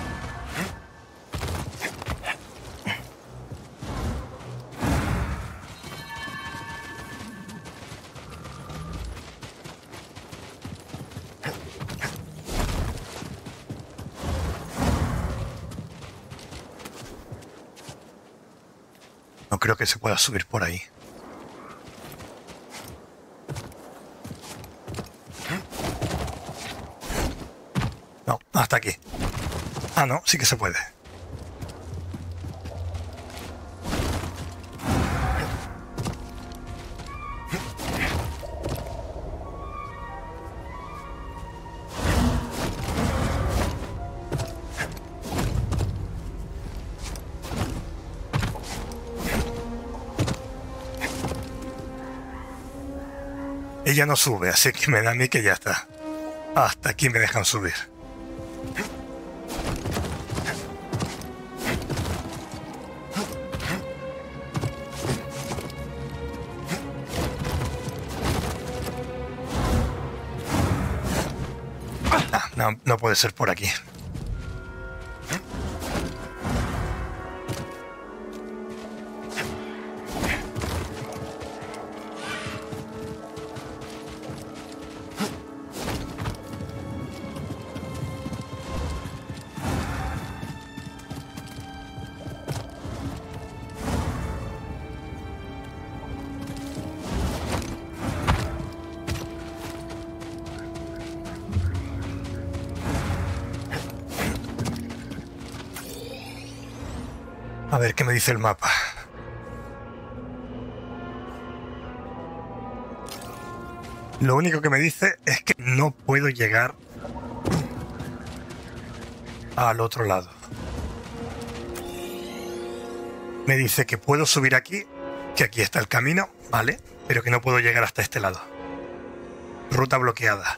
No creo que se pueda subir por ahí. No, hasta aquí. Ah, no, sí que se puede. Ella no sube, así que me da a mí que ya está. Hasta aquí me dejan subir. No puede ser por aquí. A ver qué me dice el mapa. Lo único que me dice es que no puedo llegar al otro lado. Me dice que puedo subir aquí, que aquí está el camino, vale, pero que no puedo llegar hasta este lado. Ruta bloqueada.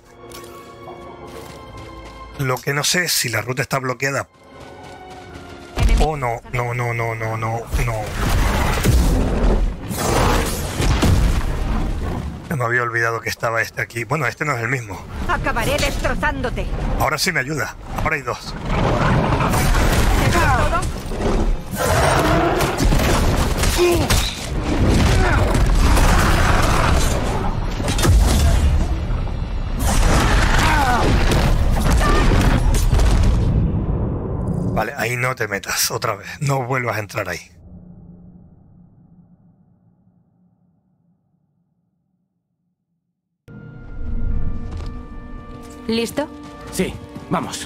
Lo que no sé es si la ruta está bloqueada. Oh, no. Me había olvidado que estaba este aquí. Bueno, este no es el mismo. Acabaré destrozándote. Ahora sí me ayuda. Ahora hay dos. ¿Eso es todo? Vale, ahí no te metas otra vez. No vuelvas a entrar ahí. ¿Listo? Sí, vamos.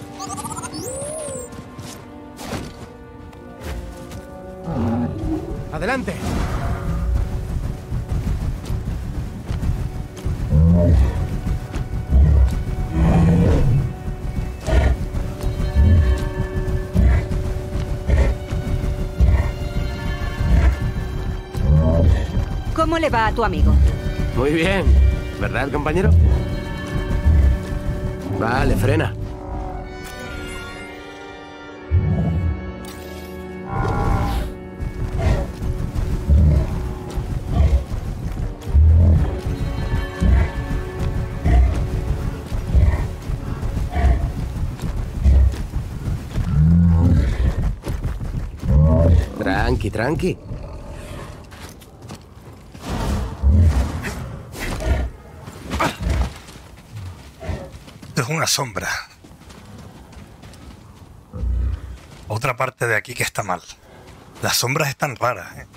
Adelante. ¿Cómo le va a tu amigo? Muy bien, ¿verdad, compañero? Vale, frena. Tranqui, tranqui. Esto es una sombra. Otra parte de aquí que está mal. Las sombras están raras, ¿eh?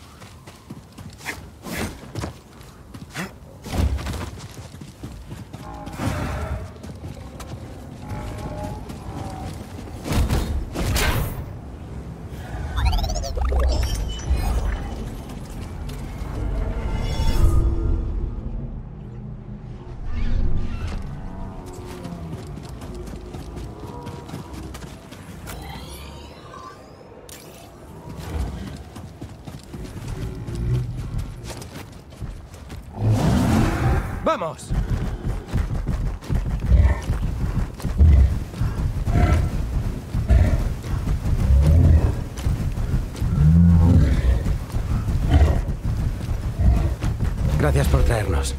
¡Vamos! Gracias por traernos.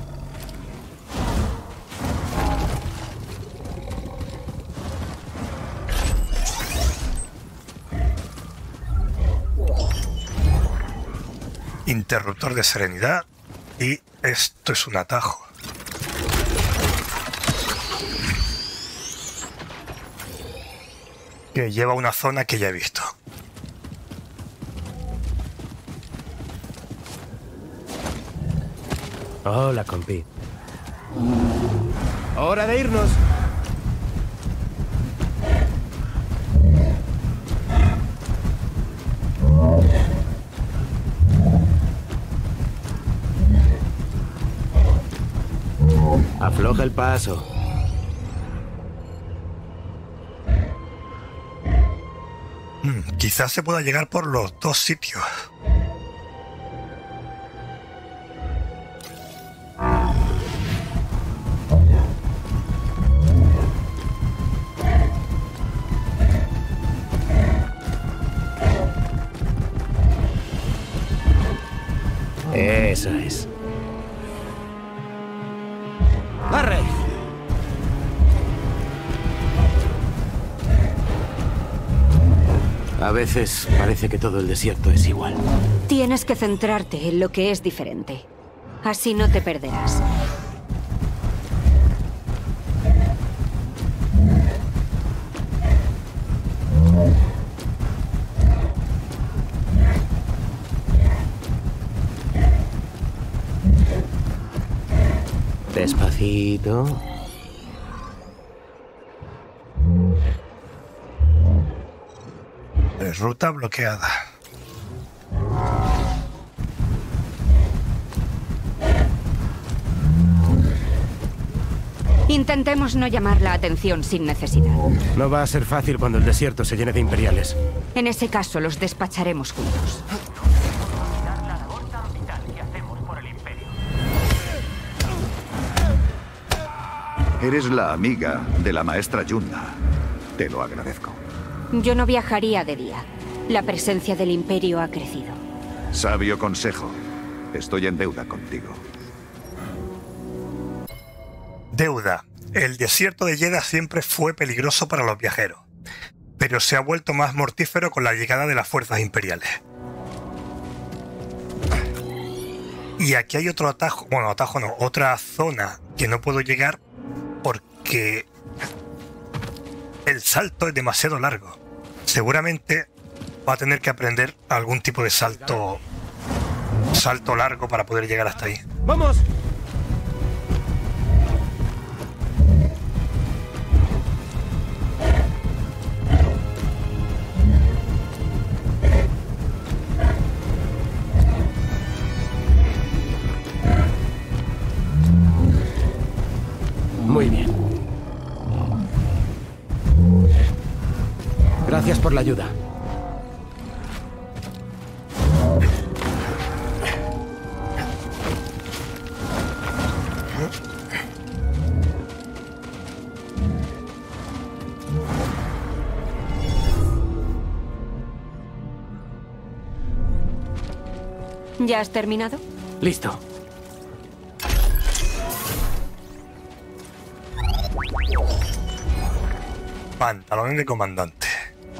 Interruptor de serenidad. Y esto es un atajo. Que lleva a una zona que ya he visto. Hola, compi. ¡Hora de irnos! Afloja el paso. Quizás se pueda llegar por los dos sitios. Eso es. ¡Arre! A veces parece que todo el desierto es igual. Tienes que centrarte en lo que es diferente. Así no te perderás. Despacito. Ruta bloqueada. Intentemos no llamar la atención sin necesidad. No va a ser fácil cuando el desierto se llene de imperiales. En ese caso, los despacharemos juntos. Eres la amiga de la maestra Yunda. Te lo agradezco. Yo no viajaría de día. La presencia del Imperio ha crecido. Sabio consejo. Estoy en deuda contigo. Deuda. El desierto de Jedha siempre fue peligroso para los viajeros, pero se ha vuelto más mortífero con la llegada de las fuerzas imperiales. Y aquí hay otro atajo, bueno, atajo no, otra zona que no puedo llegar porque el salto es demasiado largo. Seguramente va a tener que aprender algún tipo de salto largo para poder llegar hasta ahí. ¡Vamos! Muy bien. Gracias por la ayuda. ¿Ya has terminado? Listo. Pantalones de comandante.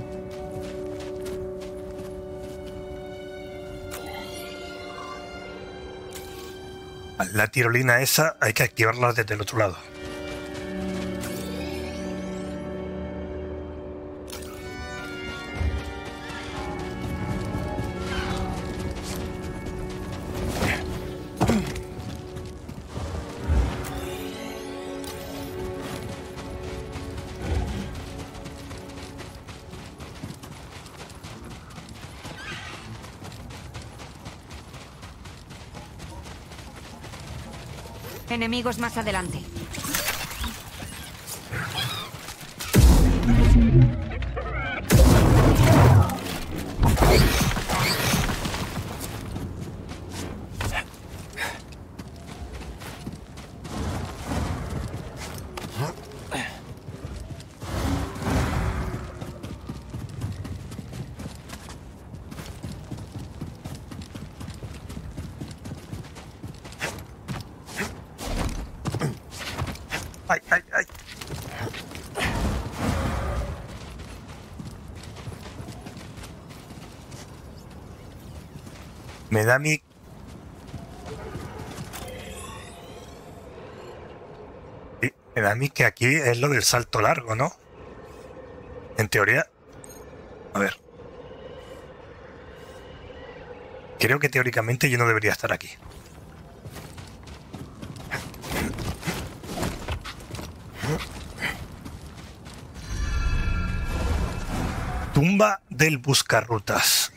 La tirolina esa hay que activarla desde el otro lado. Enemigos más adelante. Me da a mí... Sí, me da a mí que aquí es lo del salto largo, ¿no? En teoría... A ver. Creo que teóricamente yo no debería estar aquí. Tumba del buscarrutas.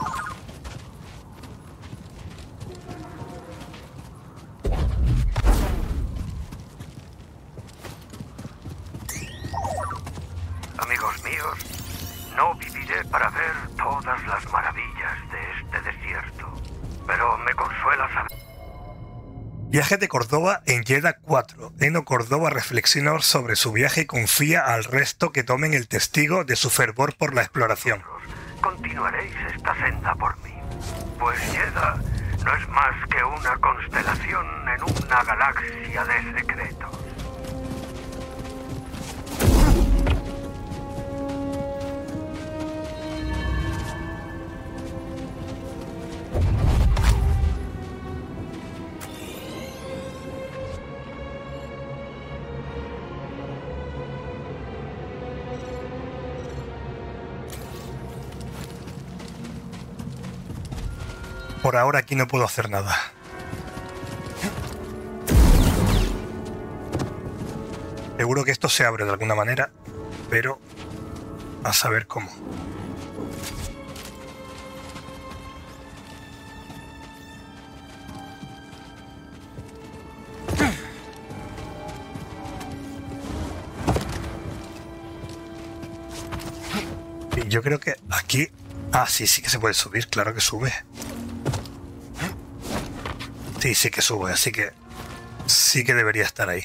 Amigos míos, no viviré para ver todas las maravillas de este desierto, pero me consuela saber... Viaje de Córdoba en Jedha 4. Eno Córdoba reflexiona sobre su viaje y confía al resto que tomen el testigo de su fervor por la exploración. Continuaréis esta senda por mí, pues Jedha no es más que una constelación en una galaxia de secretos. Por ahora aquí no puedo hacer nada. Seguro que esto se abre de alguna manera, pero a saber cómo. Y yo creo que aquí... Ah, sí, sí que se puede subir, claro que sube. Sí, sí que sube, así que sí que debería estar ahí.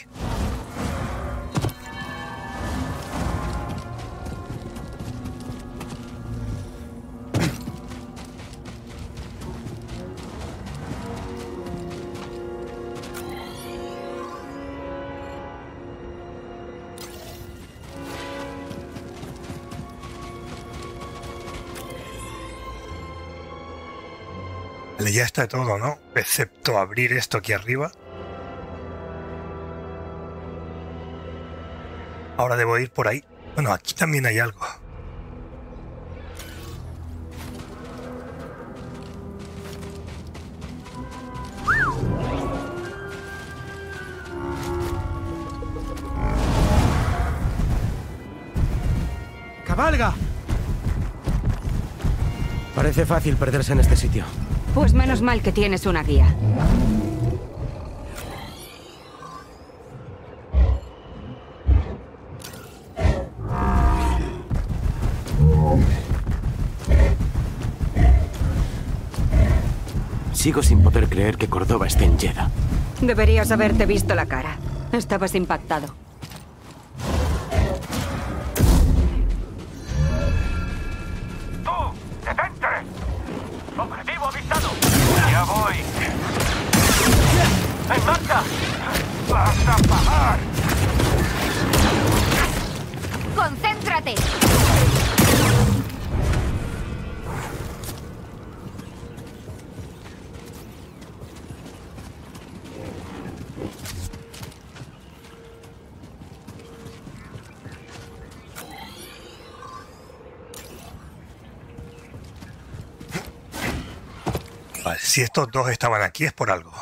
Vale, ya está todo, ¿no? Excepto abrir esto aquí arriba. Ahora debo ir por ahí. Bueno, aquí también hay algo. ¡Cabalga! Parece fácil perderse en este sitio. Pues menos mal que tienes una guía. Sigo sin poder creer que Córdoba esté en Jedha. Deberías haberte visto la cara. Estabas impactado. ¡Objetivo avisado! ¡Ya voy! ¡En marcha! ¡Vas a pagar! ¡Concéntrate! Vale, si estos dos estaban aquí es por algo.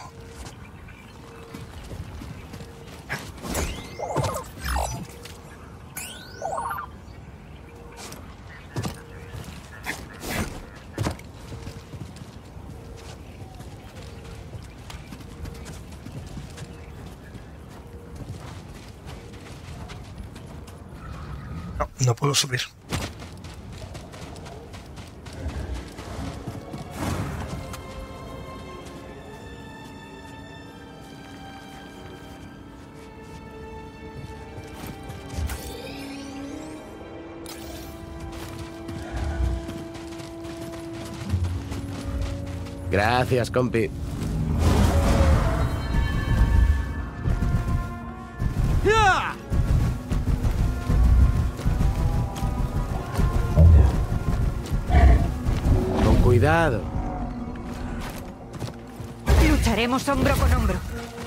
No, no puedo subir. Gracias, compi. Con cuidado. Lucharemos hombro con hombro.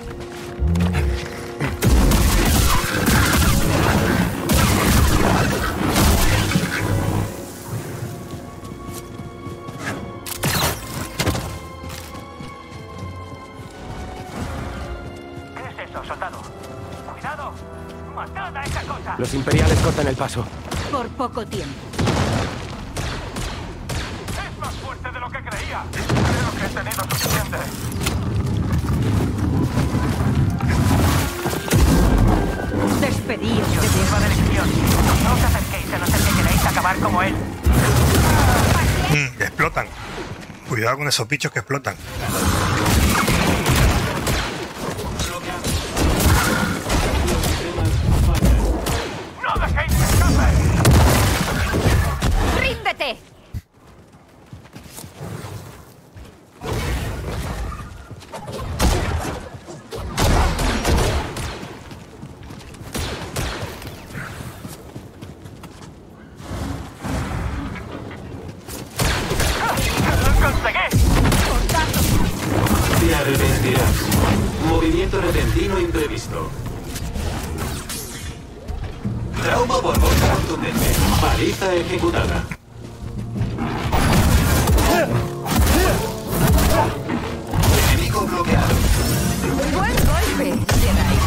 ¿Qué es eso, soldado? ¡Cuidado! ¡Matad a esa cosa! Los imperiales cortan el paso. Por poco tiempo. ¡Es más fuerte de lo que creía! Creo que he tenido suficiente. Despedíos. Que sirva de lección. No os acerquéis a no ser que queréis acabar como él. Explotan. Cuidado con esos bichos que explotan. ¡No dejéis que escape! ¡Ríndete! Te arrepentirás. Movimiento repentino imprevisto. Trauma por golpe contundente. Paliza ejecutada. Enemigo bloqueado. Buen golpe, Jedi.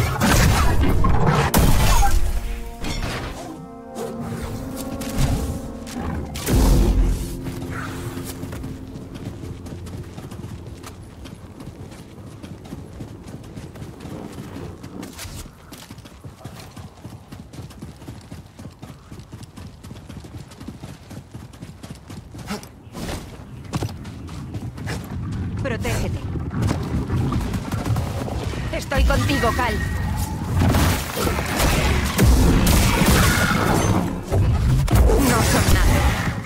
Protégete. Estoy contigo, Cal. No son nada.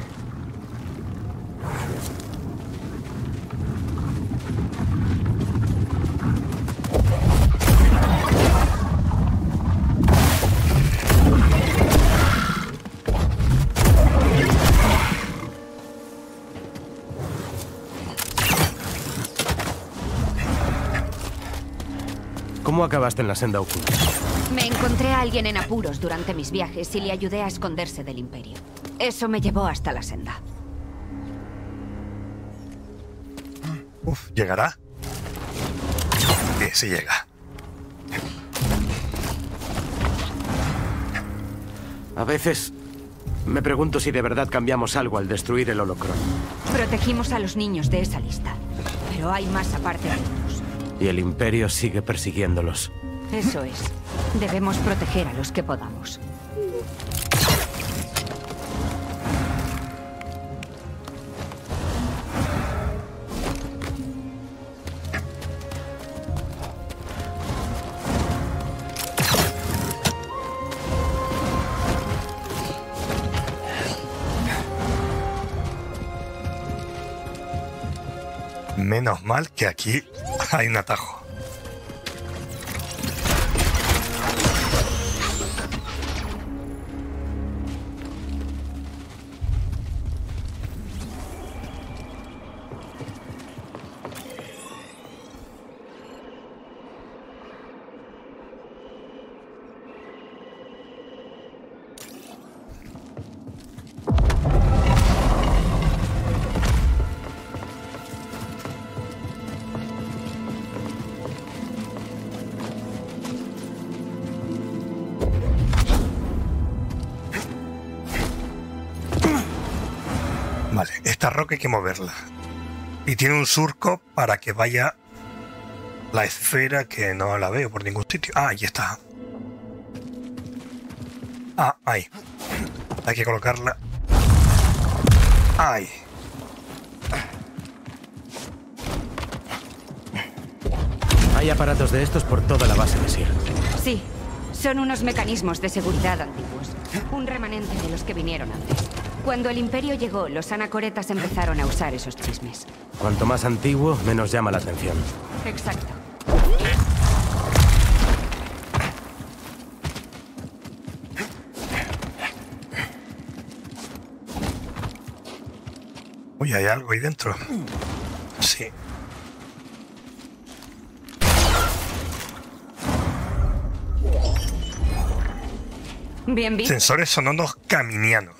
¿Cómo acabaste en la senda oculta? Me encontré a alguien en apuros durante mis viajes y le ayudé a esconderse del Imperio. Eso me llevó hasta la senda. ¿Llegará? Sí llega. A veces me pregunto si de verdad cambiamos algo al destruir el holocron. Protegimos a los niños de esa lista, pero hay más aparte de ellos. Y el Imperio sigue persiguiéndolos. Eso es. Debemos proteger a los que podamos. Menos mal que aquí hay un atajo. Vale, esta roca hay que moverla. Y tiene un surco para que vaya la esfera, que no la veo por ningún sitio. Ah, ahí está. Ah, ahí. Hay que colocarla. Ahí. Hay aparatos de estos por toda la base de Sir. Sí, son unos mecanismos de seguridad antiguos. Un remanente de los que vinieron antes. Cuando el Imperio llegó, los anacoretas empezaron a usar esos chismes. Cuanto más antiguo, menos llama la atención. Exacto. Uy, hay algo ahí dentro. Sí. Bien visto. Sensores sonoros caminianos.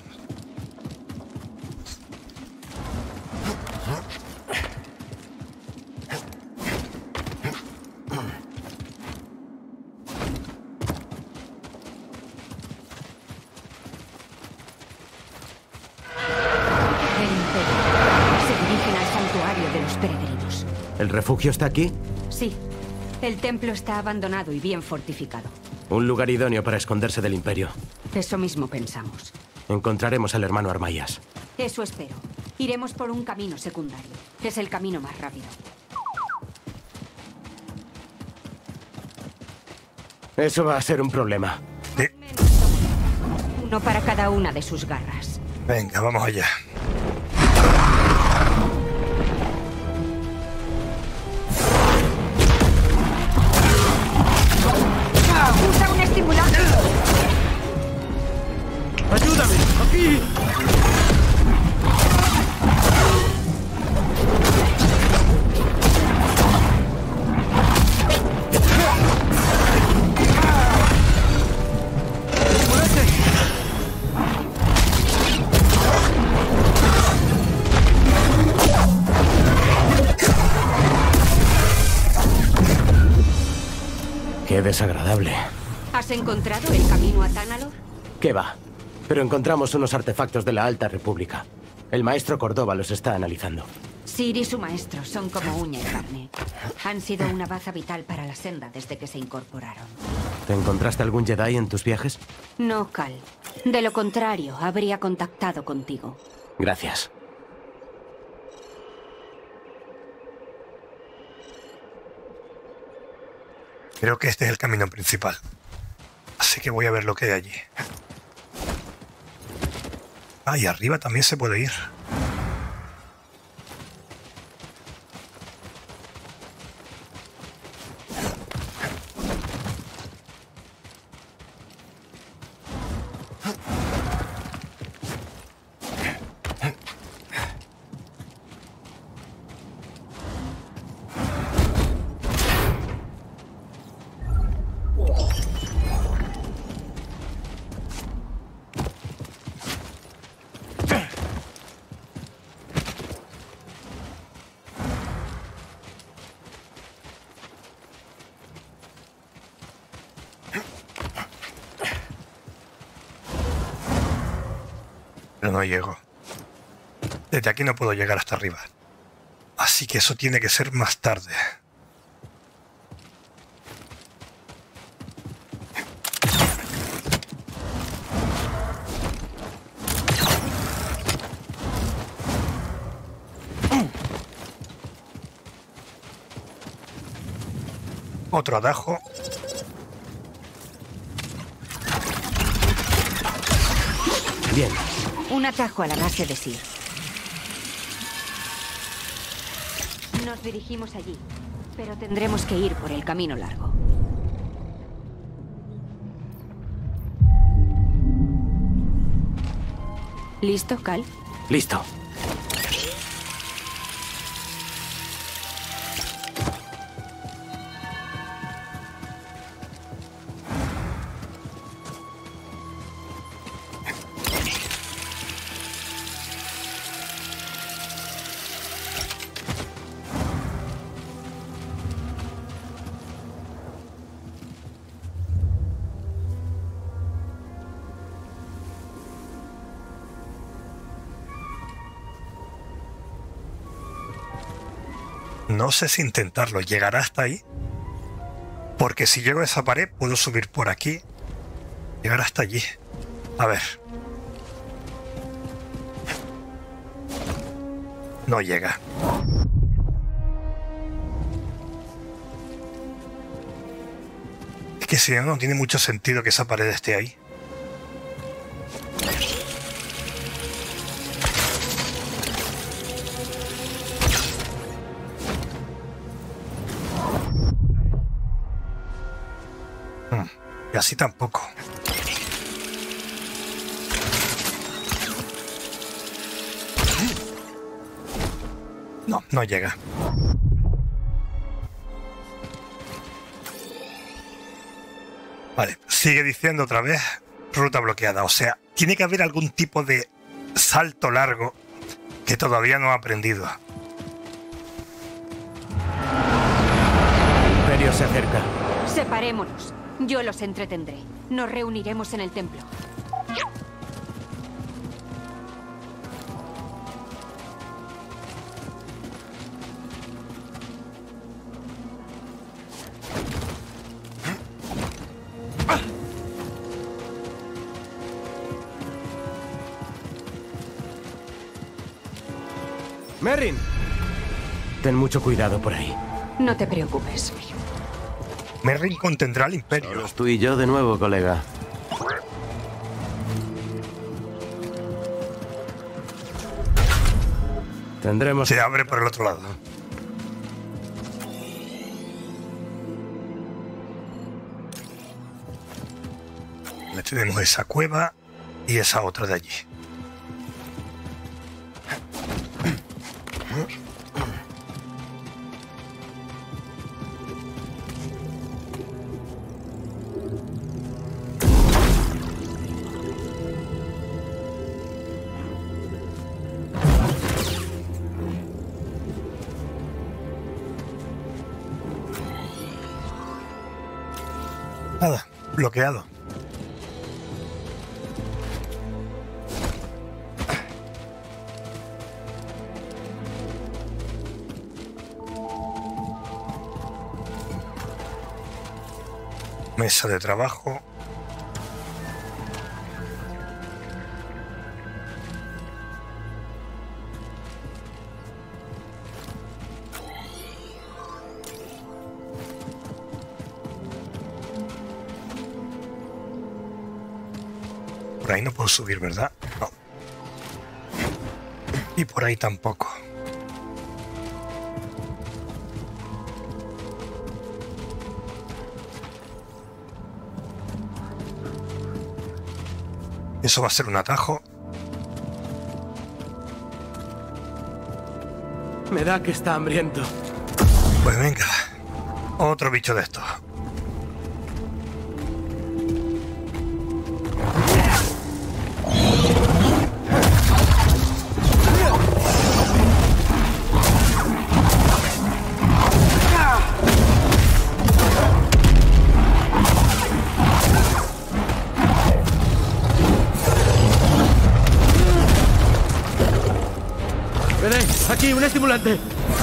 ¿El refugio está aquí? Sí. El templo está abandonado y bien fortificado. Un lugar idóneo para esconderse del Imperio. Eso mismo pensamos. Encontraremos al hermano Armayas. Eso espero. Iremos por un camino secundario. Es el camino más rápido. Eso va a ser un problema. Uno para cada una de sus garras. Venga, vamos allá. ¡Usa un estimulante! ¡Ayúdame! ¡Aquí! Qué desagradable. ¿Has encontrado el camino a Tanalor? ¿Qué va? Pero encontramos unos artefactos de la Alta República. El maestro Córdoba los está analizando. Ciri y su maestro son como uña y carne. Han sido una baza vital para la senda desde que se incorporaron. ¿Te encontraste algún Jedi en tus viajes? No, Cal. De lo contrario, habría contactado contigo. Gracias. Creo que este es el camino principal. Así que voy a ver lo que hay allí. Ah, y arriba también se puede ir. Pero no llego. Desde aquí no puedo llegar hasta arriba. Así que eso tiene que ser más tarde. Otro atajo. Bien. Un atajo a la base de Sir. Nos dirigimos allí, pero tendremos que ir por el camino largo. ¿Listo, Cal? Listo. No sé si intentarlo. ¿Llegará hasta ahí? Porque si llego a esa pared, puedo subir por aquí. Llegar hasta allí. A ver. No llega. Es que si no, no tiene mucho sentido que esa pared esté ahí. Y así tampoco. No, no llega. Vale, sigue diciendo otra vez ruta bloqueada. O sea, tiene que haber algún tipo de salto largo que todavía no ha aprendido. El Imperio se acerca. Separémonos. Yo los entretendré. Nos reuniremos en el templo. Merrin, ten mucho cuidado por ahí. No te preocupes. Merrin contendrá al Imperio. Solo tú y yo de nuevo, colega. Tendremos... Se abre por el otro lado. Le tenemos esa cueva y esa otra de allí. Nada, bloqueado. Mesa de trabajo. Por ahí no puedo subir, ¿verdad? No. Y por ahí tampoco. Eso va a ser un atajo. Me da que está hambriento. Pues venga. Otro bicho de estos. ¡Aquí, un estimulante!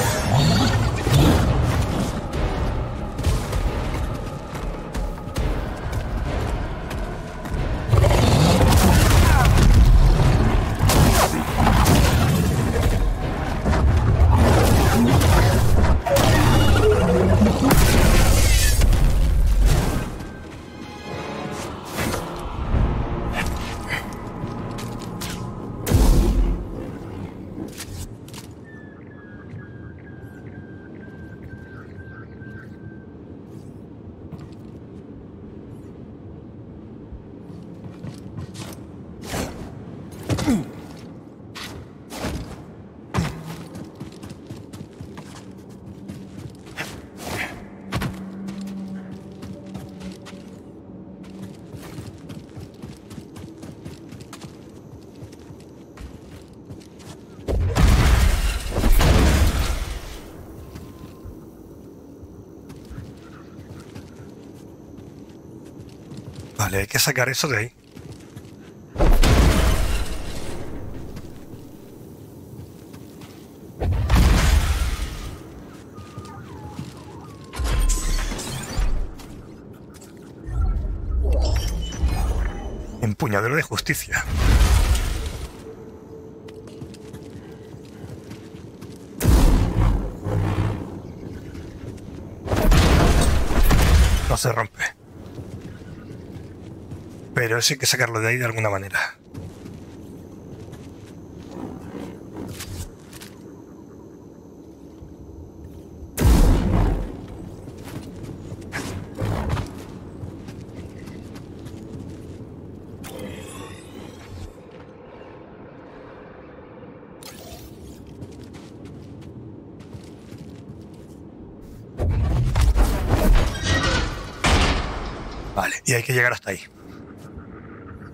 Vale, hay que sacar eso de ahí. Empuñadero de justicia. No se rompe. Pero eso hay que sacarlo de ahí de alguna manera. Vale, y hay que llegar hasta ahí.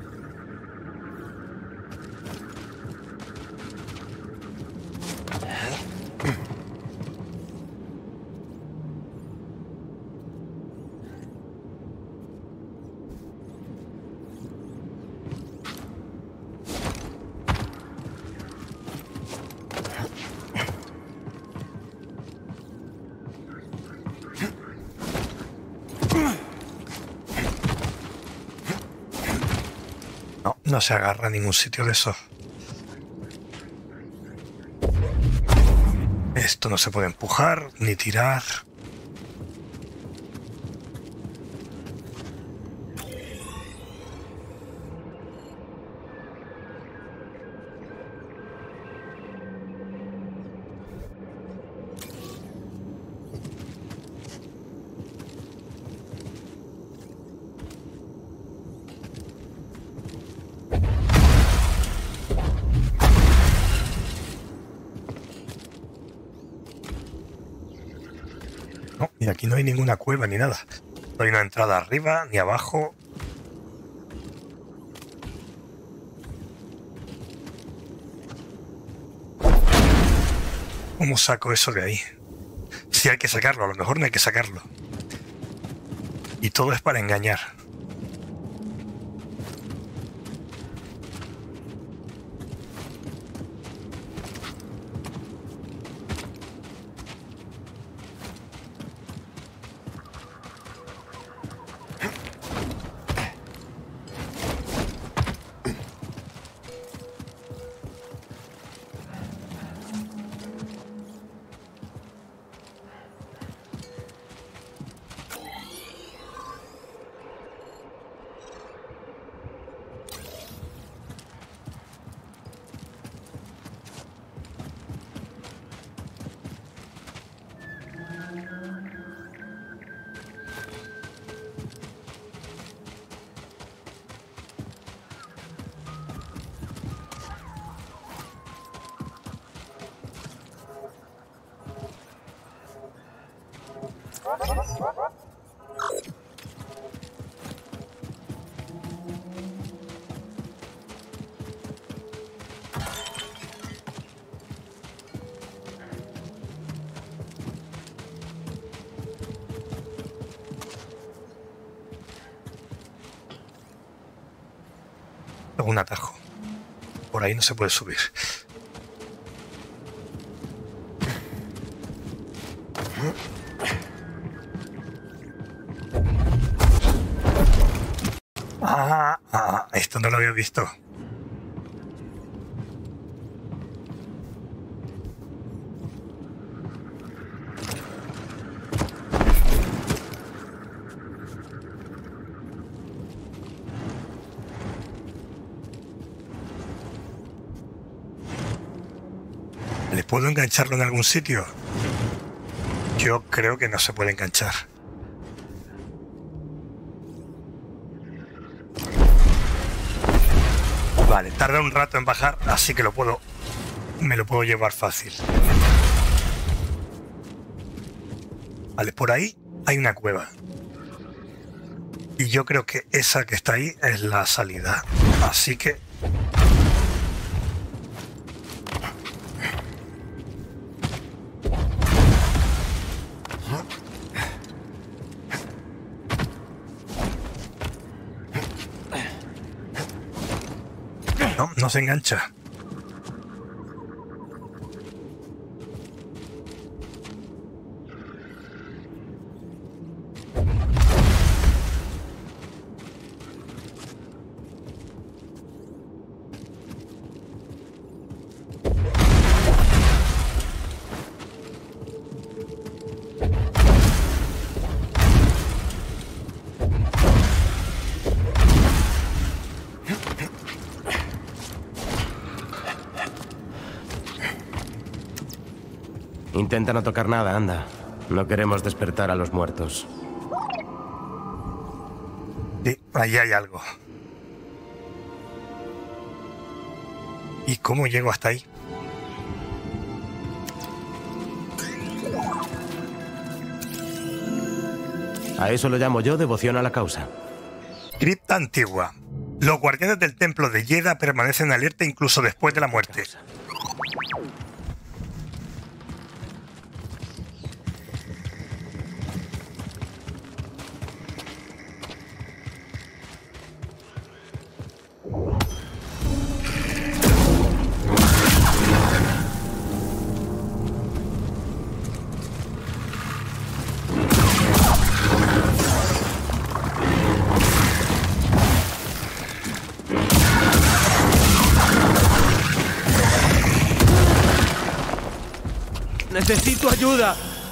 No se agarra a ningún sitio de eso. Esto no se puede empujar ni tirar. No, y aquí no hay ninguna cueva ni nada. No hay una entrada arriba ni abajo. ¿Cómo saco eso de ahí? Sí, hay que sacarlo, a lo mejor no hay que sacarlo. Y todo es para engañar. Un atajo. Por ahí no se puede subir. Esto no lo había visto. ¿Puedo engancharlo en algún sitio? Yo creo que no se puede enganchar. Vale, tarda un rato en bajar, así que me lo puedo llevar fácil. Vale, por ahí hay una cueva. Y yo creo que esa que está ahí es la salida. Así que... No se engancha. Intenta no tocar nada, anda. No queremos despertar a los muertos. Sí, ahí hay algo. ¿Y cómo llego hasta ahí? A eso lo llamo yo devoción a la causa. Cripta antigua. Los guardianes del templo de Yeda permanecen alerta incluso después de la muerte. ¡Necesito ayuda!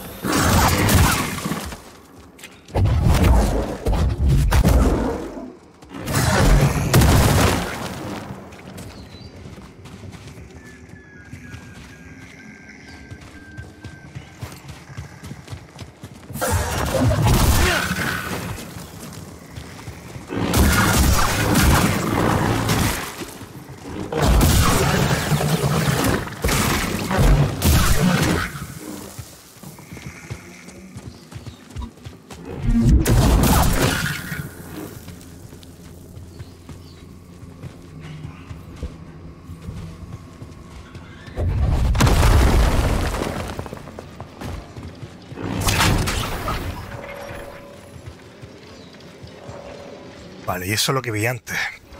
Vale, y eso es lo que vi antes.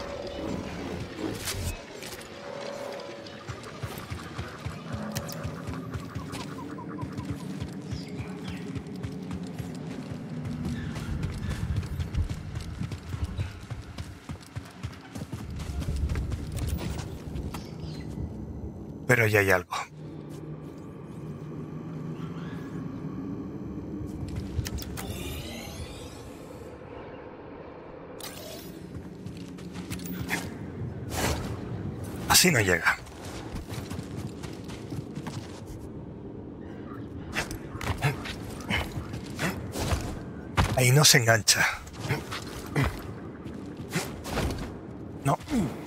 Pero ya hay algo. Así no llega. Ahí no se engancha. No.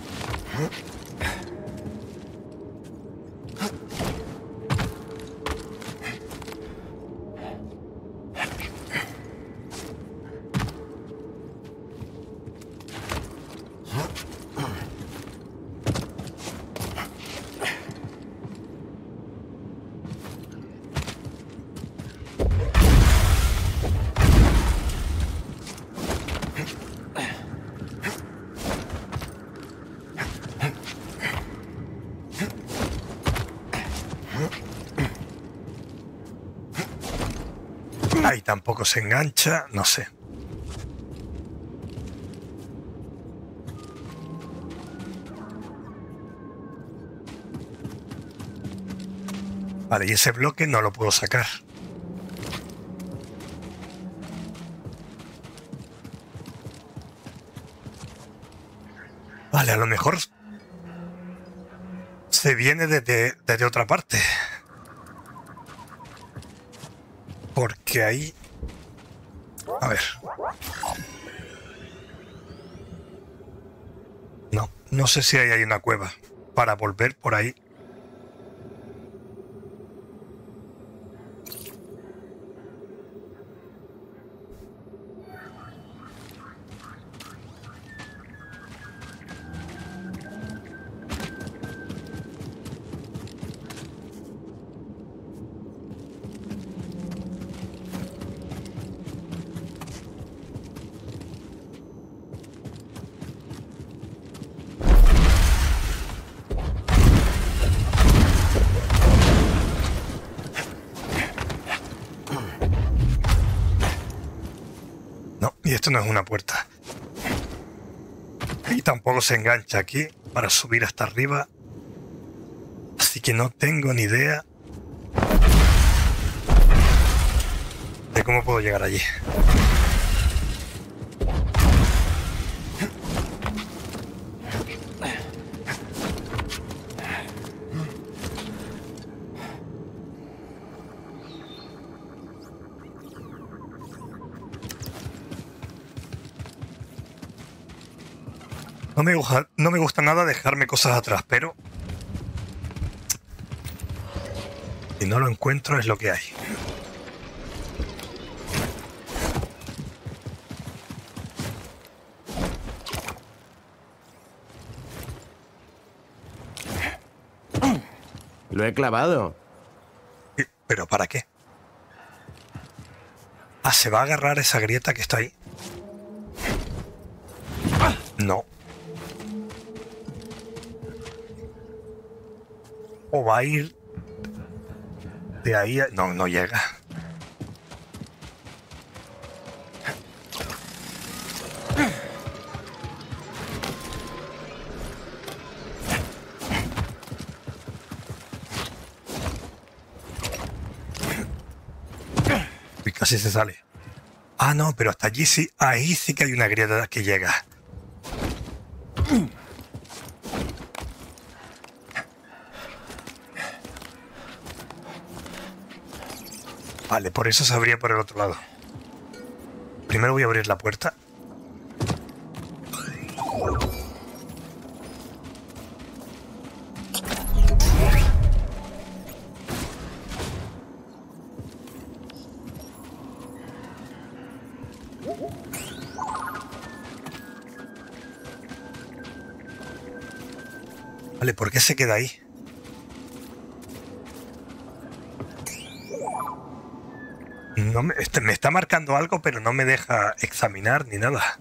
Ahí tampoco se engancha, no sé. Vale, y ese bloque no lo puedo sacar. Vale, a lo mejor se viene desde otra parte. Porque ahí... A ver. No sé si ahí hay una cueva para volver por ahí. Y esto no es una puerta. Y tampoco se engancha aquí para subir hasta arriba. Así que no tengo ni idea de cómo puedo llegar allí. No me gusta nada dejarme cosas atrás, pero si no lo encuentro es lo que hay. Lo he clavado. ¿Pero para qué? Ah, ¿se va a agarrar esa grieta que está ahí? No. O va a ir de ahí a... No, no llega. casi se sale. Ah, no, pero hasta allí sí, ahí sí que hay una grieta que llega. Vale, por eso se abría por el otro lado. Primero voy a abrir la puerta. Vale, ¿por qué se queda ahí? No me está marcando algo, pero no me deja examinar ni nada.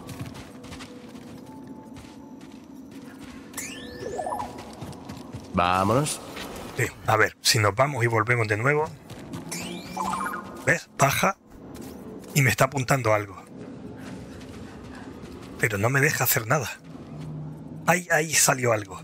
Vámonos. Sí, a ver, si nos vamos y volvemos de nuevo. ¿Ves? Baja y me está apuntando algo. Pero no me deja hacer nada. Ahí salió algo.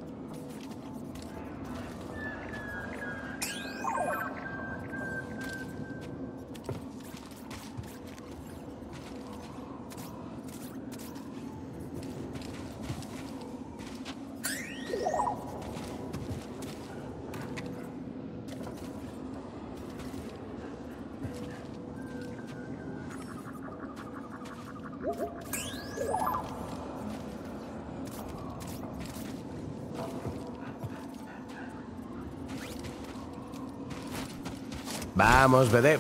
Vamos, Vedek.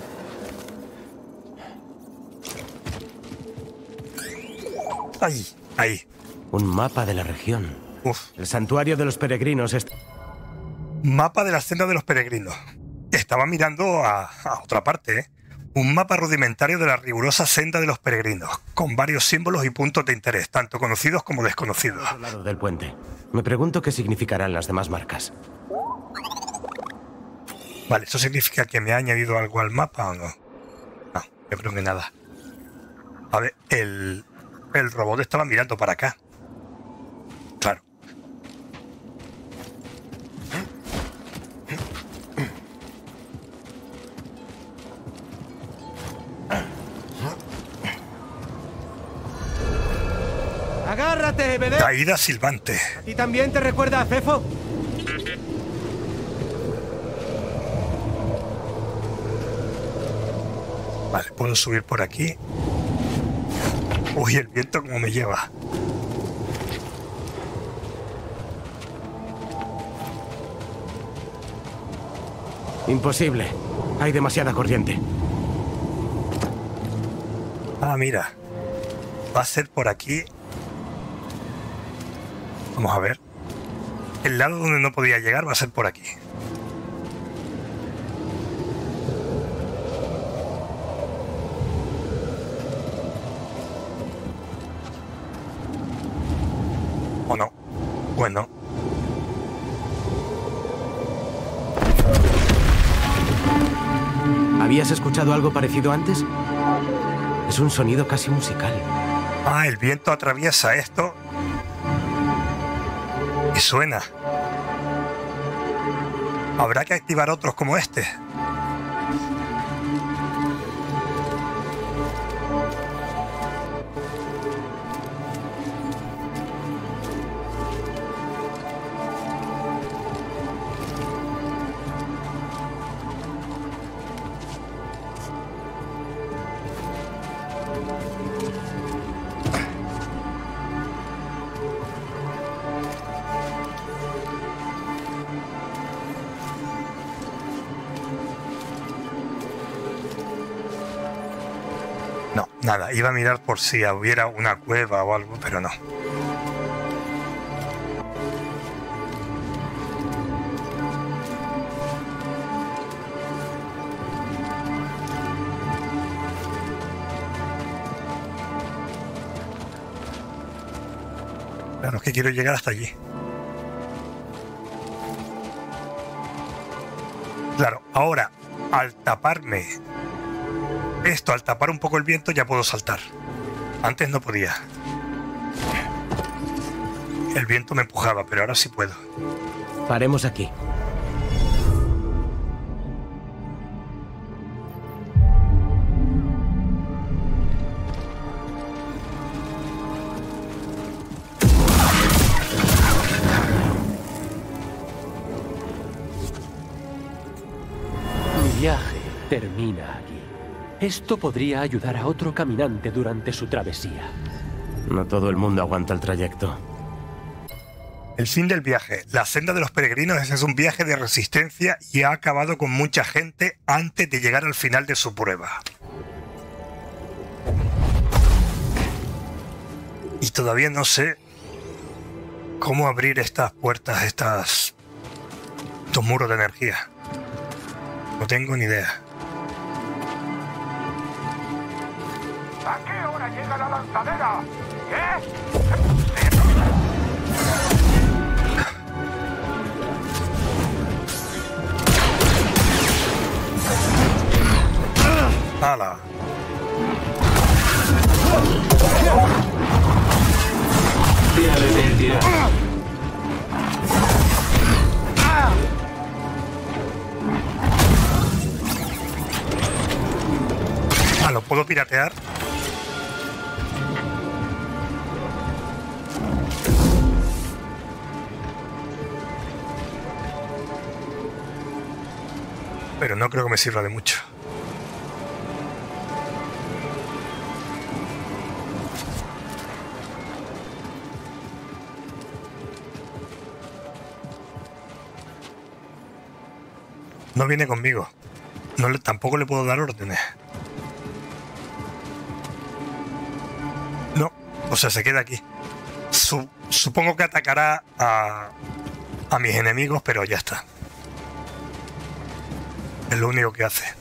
Ahí. Un mapa de la región. Uf. El santuario de los peregrinos está... Mapa de la senda de los peregrinos. Estaba mirando a otra parte, ¿eh? Un mapa rudimentario de la rigurosa senda de los peregrinos, con varios símbolos y puntos de interés, tanto conocidos como desconocidos. Al lado del puente. Me pregunto qué significarán las demás marcas. Vale, ¿eso significa que me ha añadido algo al mapa o no? No, yo creo que nada. A ver, el robot estaba mirando para acá. Claro. ¡Agárrate, bebé! Caída silbante. ¿A ti también te recuerda a Fefo? Vale, puedo subir por aquí. Uy, el viento como me lleva. Imposible. Hay demasiada corriente. Ah, mira. Va a ser por aquí. Vamos a ver. El lado donde no podía llegar va a ser por aquí. ¿O no? Bueno. ¿Habías escuchado algo parecido antes? Es un sonido casi musical. Ah, el viento atraviesa esto y suena. Habrá que activar otros como este. No, nada, iba a mirar por si hubiera una cueva o algo, pero no. Claro, es que quiero llegar hasta allí. Claro, ahora, al taparme esto, al tapar un poco el viento, ya puedo saltar. Antes no podía. El viento me empujaba, pero ahora sí puedo. Paremos aquí. viaje termina aquí. Esto podría ayudar a otro caminante durante su travesía. No todo el mundo aguanta el trayecto. El fin del viaje. La senda de los peregrinos es un viaje de resistencia y ha acabado con mucha gente antes de llegar al final de su prueba. Y todavía no sé cómo abrir estas puertas, estos muros de energía. No tengo ni idea. ¿A qué hora llega la lanzadera? ¿Qué? ¡Hala! Tira. ¿Lo puedo piratear? Pero no creo que me sirva de mucho. No viene conmigo. Tampoco le puedo dar órdenes. No, o sea, se queda aquí. Supongo que atacará a mis enemigos, pero ya está. Es lo único que hace.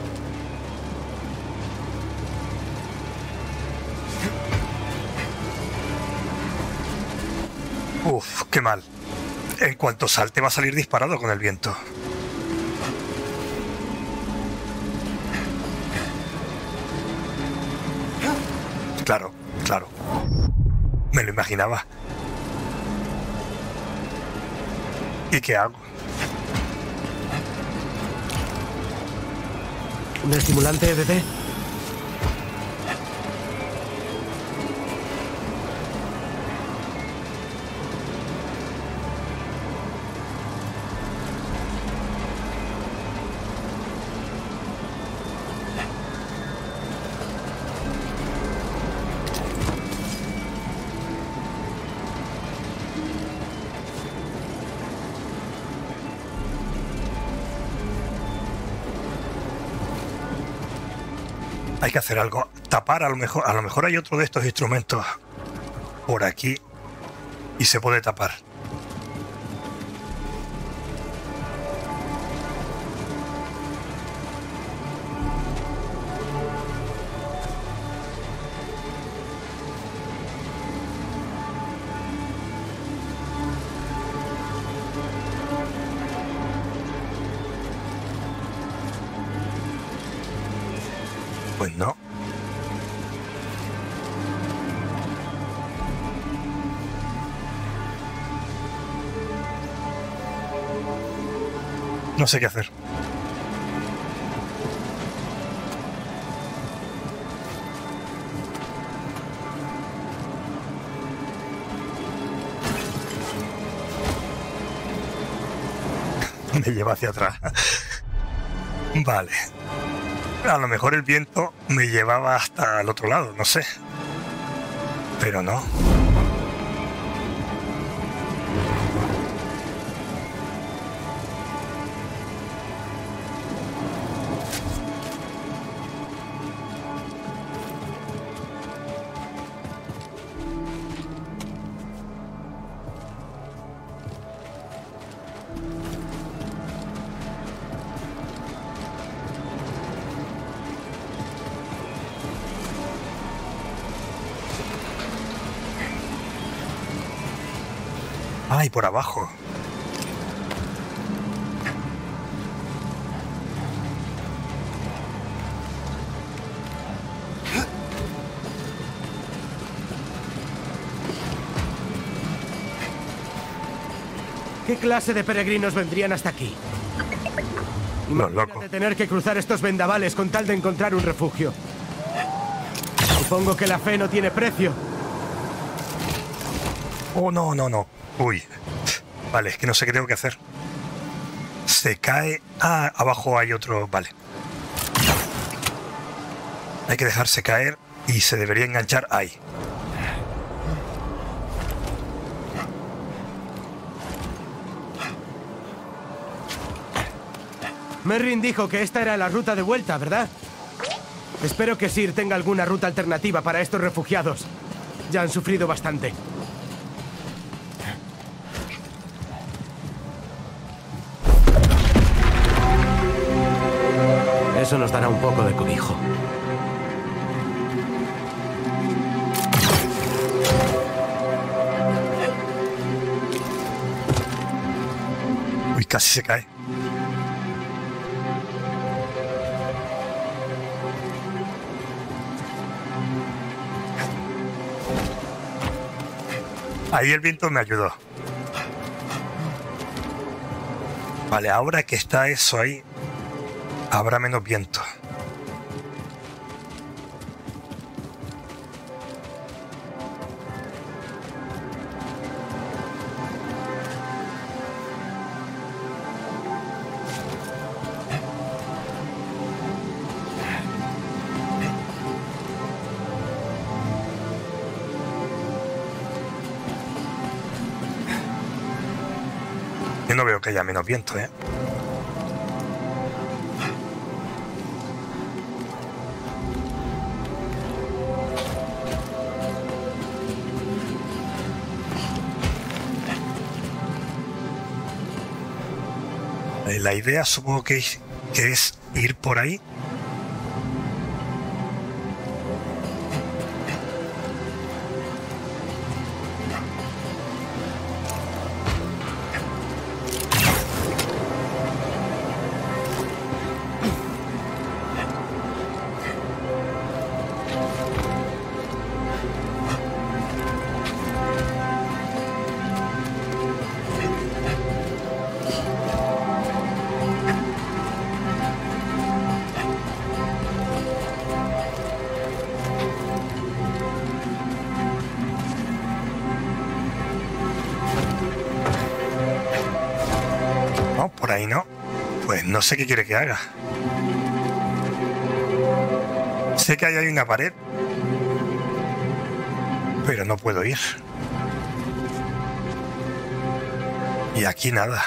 Uf, qué mal. En cuanto salte va a salir disparado con el viento. Claro, claro. Me lo imaginaba. ¿Y qué hago? ¿Un estimulante, bebé? Hay que hacer algo. Tapar, a lo mejor hay otro de estos instrumentos por aquí y se puede tapar. Pues no. No sé qué hacer. Me lleva hacia atrás. Vale. A lo mejor el viento me llevaba hasta el otro lado, no sé. Pero no. Ay, por abajo. ¿Qué clase de peregrinos vendrían hasta aquí? Los locos. De tener que cruzar estos vendavales con tal de encontrar un refugio. Supongo que la fe no tiene precio. Oh, no, no, no. Uy. Vale, es que no sé qué tengo que hacer. Se cae... Ah, abajo hay otro... Vale. Hay que dejarse caer y se debería enganchar ahí. Merrin dijo que esta era la ruta de vuelta, ¿verdad? Espero que Sir tenga alguna ruta alternativa para estos refugiados. Ya han sufrido bastante. Eso nos dará un poco de cobijo. Uy, casi se cae. Ahí el viento me ayudó. Vale, ahora que está eso ahí, habrá menos viento. Yo no veo que haya menos viento, ¿eh? La idea supongo que es ir por ahí. Por ahí no. Pues no sé qué quiere que haga. Sé que ahí hay una pared, pero no puedo ir. Y aquí nada.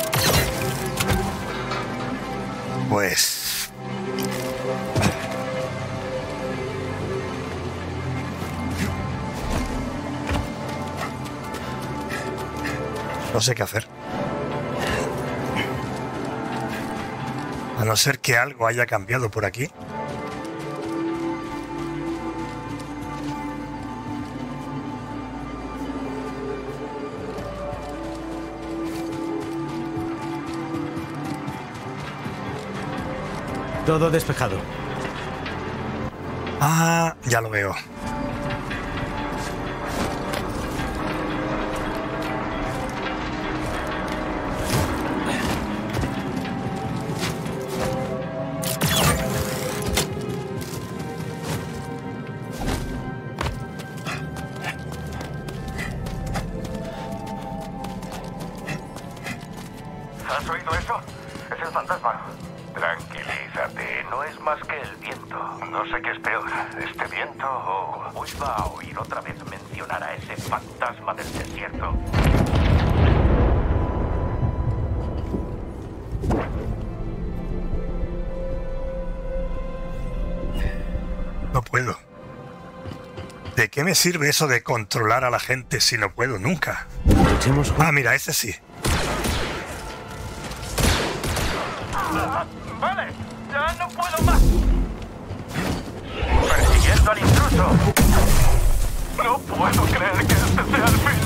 Pues... no sé qué hacer. A no ser que algo haya cambiado por aquí. Todo despejado. Ah, ya lo veo. ¿Has oído eso? Es el fantasma. Tranquilízate, no es más que el viento. No sé qué es peor, este viento o... Vuelva a oír otra vez mencionar a ese fantasma del desierto. No puedo. ¿De qué me sirve eso de controlar a la gente si no puedo nunca? Ah, mira, ese sí. Vale, ya no puedo más. Persiguiendo al intruso. No puedo creer que este sea el fin.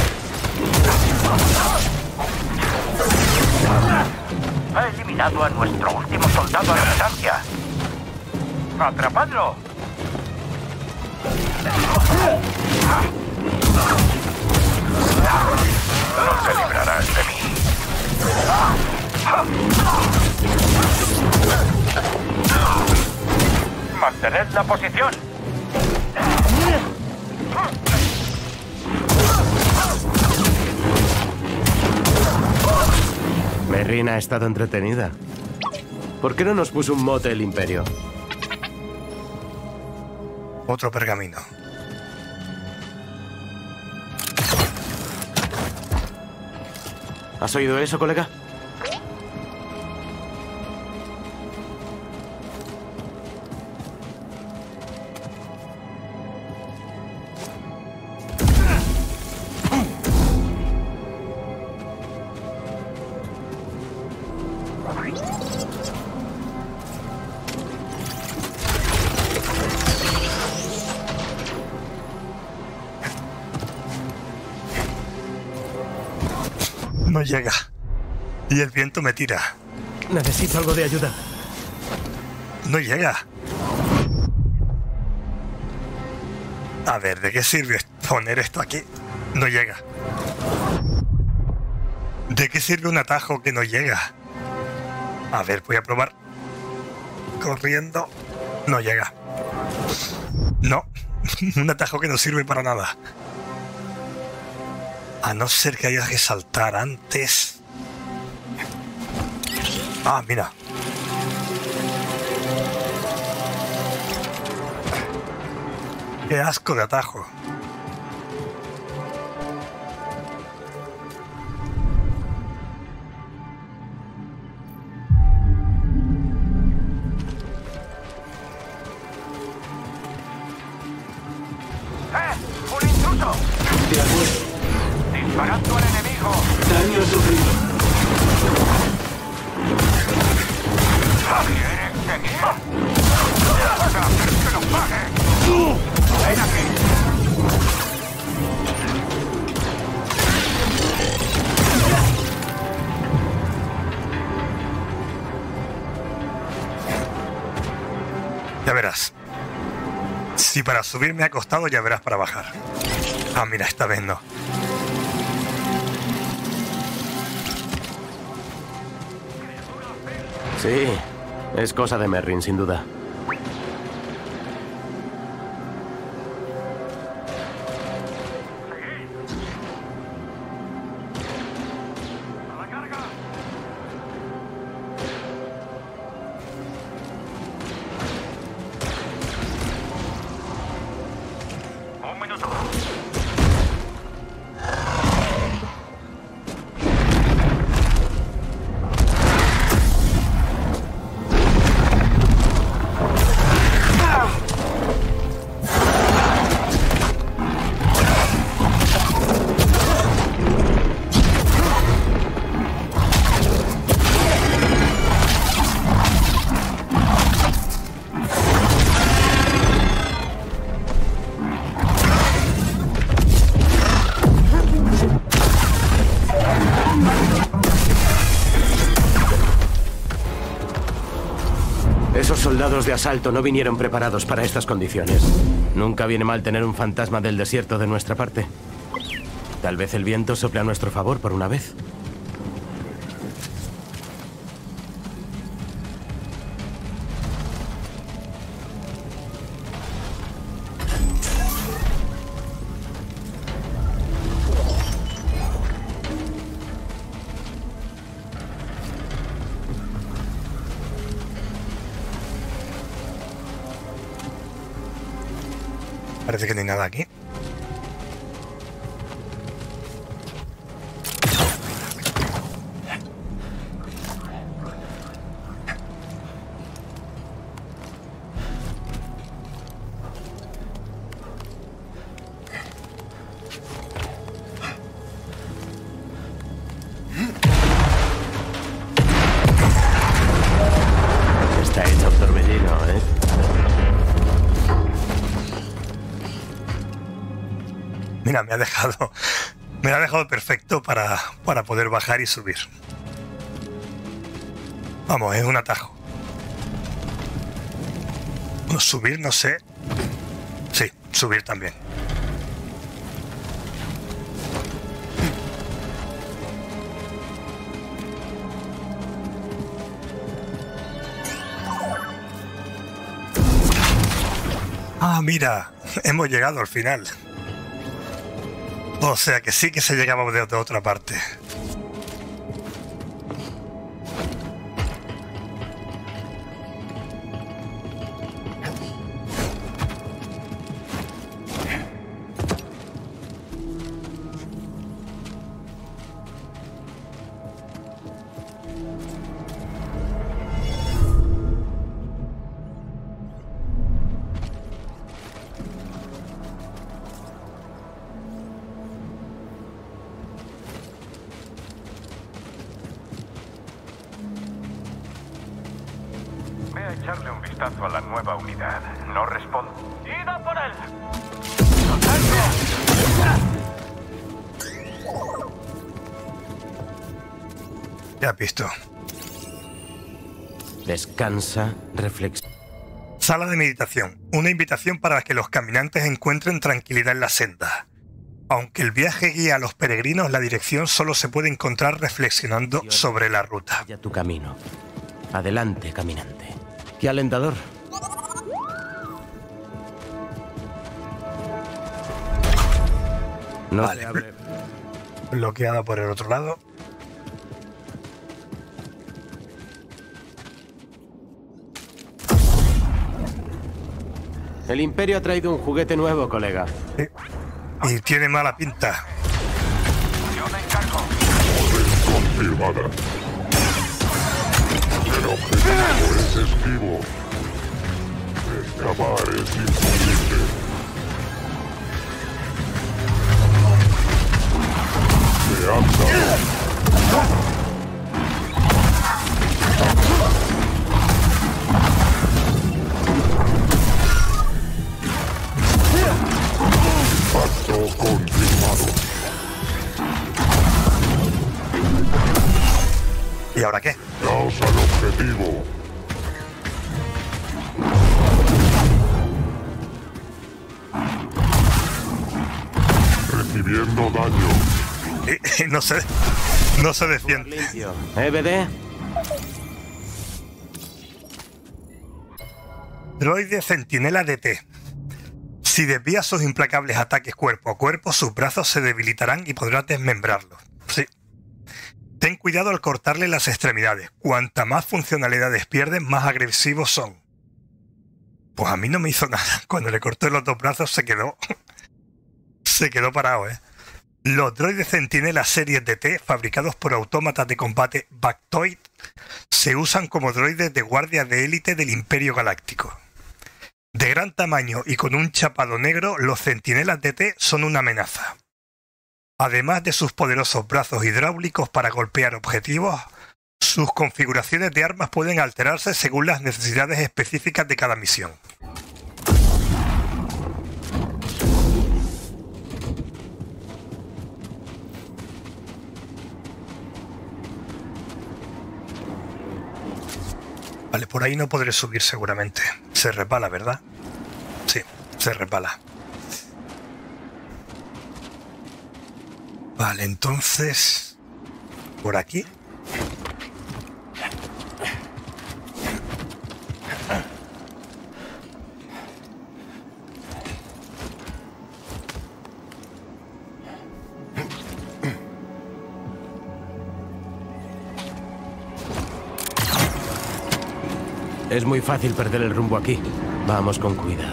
Ha eliminado a nuestro último soldado a distancia. ¡Atrapadlo! No te librarás de mí. ¡Mantened la posición! Me Merrin ha estado entretenida. ¿Por qué no nos puso un mote el Imperio? Otro pergamino. ¿Has oído eso, colega? No llega. Y el viento me tira. Necesito algo de ayuda. No llega. A ver, ¿de qué sirve poner esto aquí? No llega. ¿De qué sirve un atajo que no llega? A ver, voy a probar. Corriendo. No llega. No. Un atajo que no sirve para nada. A no ser que haya que saltar antes. Ah, mira. Qué asco de atajo. ¡Un intruso! De acuerdo. ¡Disparando al enemigo! Daño sufrido. ¿Quieres seguir? ¡Vas a hacer que lo pague! ¡Ven aquí! Ya verás. Si para subir me ha costado, ya verás para bajar. Ah, mira, esta vez no. Sí, es cosa de Merrin, sin duda. Esos soldados de asalto no vinieron preparados para estas condiciones. Nunca viene mal tener un fantasma del desierto de nuestra parte. Tal vez el viento sople a nuestro favor por una vez. Parece que no hay nada aquí. Está hecho un torbellino, ¿eh? Mira, me ha dejado perfecto para poder bajar y subir. Vamos, es un atajo. Bueno, subir, no sé. Sí, subir también. Ah, mira, hemos llegado al final. O sea que sí que se llegaba de otra parte. Ve a echarle un vistazo a la nueva unidad. No responde. ¡Id a por él! Ya has visto. Descansa, reflexiona. Sala de meditación. Una invitación para que los caminantes encuentren tranquilidad en la senda. Aunque el viaje guía a los peregrinos, la dirección solo se puede encontrar reflexionando sobre la ruta. Vaya tu camino. Adelante, caminante. Qué alentador. No vale. se abre. Bloqueada por el otro lado. El Imperio ha traído un juguete nuevo, colega. Sí. Y tiene mala pinta. Yo me encargo. Confirmada. El objetivo es esquivo. Escapar es imposible. Se anda. Pacto confirmado. ¿Y ahora qué? Daos al objetivo. Recibiendo daño. No se defiende. ¿EBD? Droide Centinela DT. Si desvías sus implacables ataques cuerpo a cuerpo, sus brazos se debilitarán y podrás desmembrarlos. Sí. Ten cuidado al cortarle las extremidades. Cuanta más funcionalidades pierden, más agresivos son. Pues a mí no me hizo nada. Cuando le corté los dos brazos se quedó parado, ¿eh? Los droides Centinela series DT, fabricados por autómatas de combate Bactoid, se usan como droides de guardia de élite del Imperio Galáctico. De gran tamaño y con un chapado negro, los Centinelas DT son una amenaza. Además de sus poderosos brazos hidráulicos para golpear objetivos, sus configuraciones de armas pueden alterarse según las necesidades específicas de cada misión. Vale, por ahí no podré subir seguramente. Se resbala, ¿verdad? Sí, se resbala. Vale, entonces... por aquí. Es muy fácil perder el rumbo aquí. Vamos con cuidado.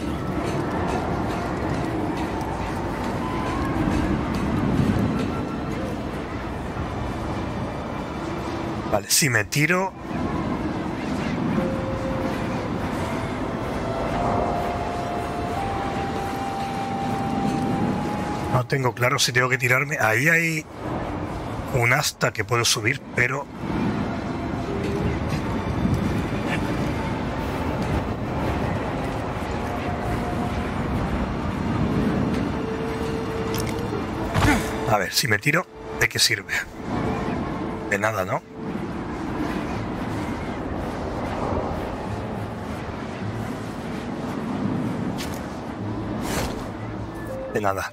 Vale, si me tiro... no tengo claro si tengo que tirarme. Ahí hay un asta que puedo subir, pero... a ver, si me tiro, ¿de qué sirve? De nada, ¿no? De nada.